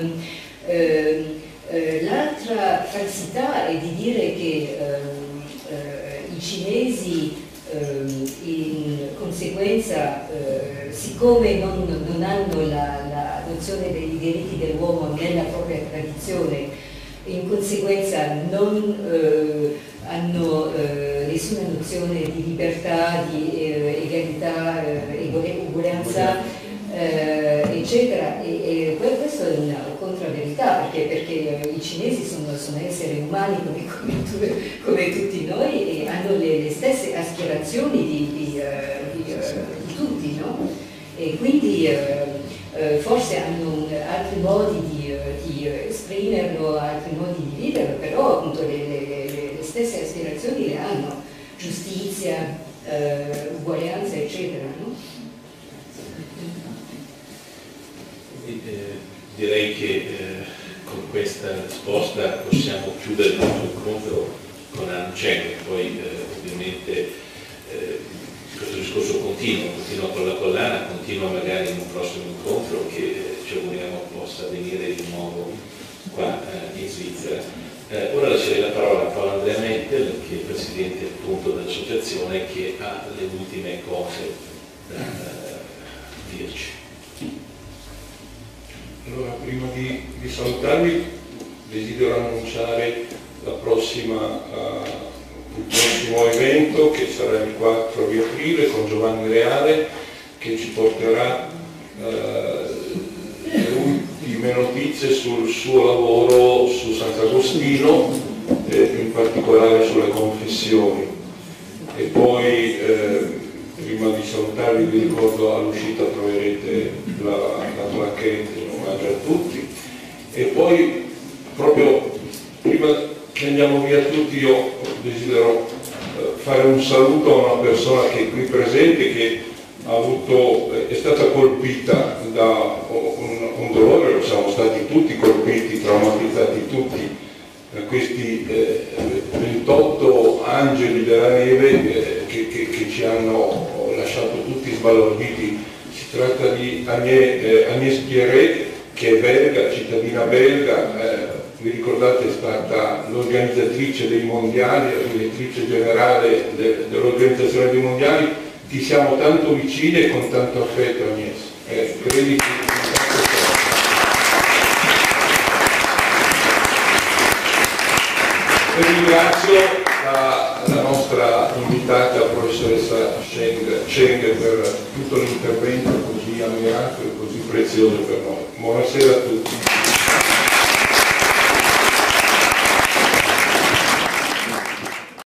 E l'altra falsità è di dire che i cinesi in conseguenza, siccome non hanno la nozione dei diritti dell'uomo nella propria tradizione, in conseguenza non hanno nessuna nozione di libertà, di egalità, uguaglianza, eccetera. E questo è una contraverità, perché i cinesi sono esseri umani come tutti noi, e hanno le stesse aspirazioni di tutti, no? E quindi forse hanno altri modi di esprimerlo, altri modi di vivere, però appunto le stesse aspirazioni le hanno: giustizia, uguaglianza, eccetera, no? Direi che con questa risposta possiamo chiudere il nostro incontro con Ann Cheng. Poi ovviamente questo discorso continua con la collana, continua magari in un prossimo incontro che ci auguriamo possa avvenire di nuovo qua in Svizzera. Ora lascerei la parola a Paolo Andrea Mettel, che è presidente appunto dell'associazione, che ha le ultime cose da dirci. Allora, prima di salutarvi, desidero annunciare il prossimo evento, che sarà il 4 di aprile, con Giovanni Reale, che ci porterà le ultime notizie sul suo lavoro su Sant'Agostino, in particolare sulle confessioni. E poi prima di salutarvi vi ricordo, all'uscita troverete la plaquette in omaggio a tutti. E poi, proprio prima che andiamo via tutti, io desidero fare un saluto a una persona che è qui presente, che è stata colpita da un dolore. Lo siamo stati tutti colpiti, traumatizzati tutti, da questi 28 angeli della neve che ci hanno lasciato tutti sbalorditi. Si tratta di Agnès Pierret, che è belga, cittadina belga. Vi ricordate, è stata l'organizzatrice dei mondiali, la direttrice generale dell'organizzazione dei mondiali. Ti siamo tanto vicini e con tanto affetto, Agnès. Crediti. E ringrazio la nostra invitata, professoressa Cheng, per tutto l'intervento così ammirato e così prezioso per noi. Buonasera a tutti.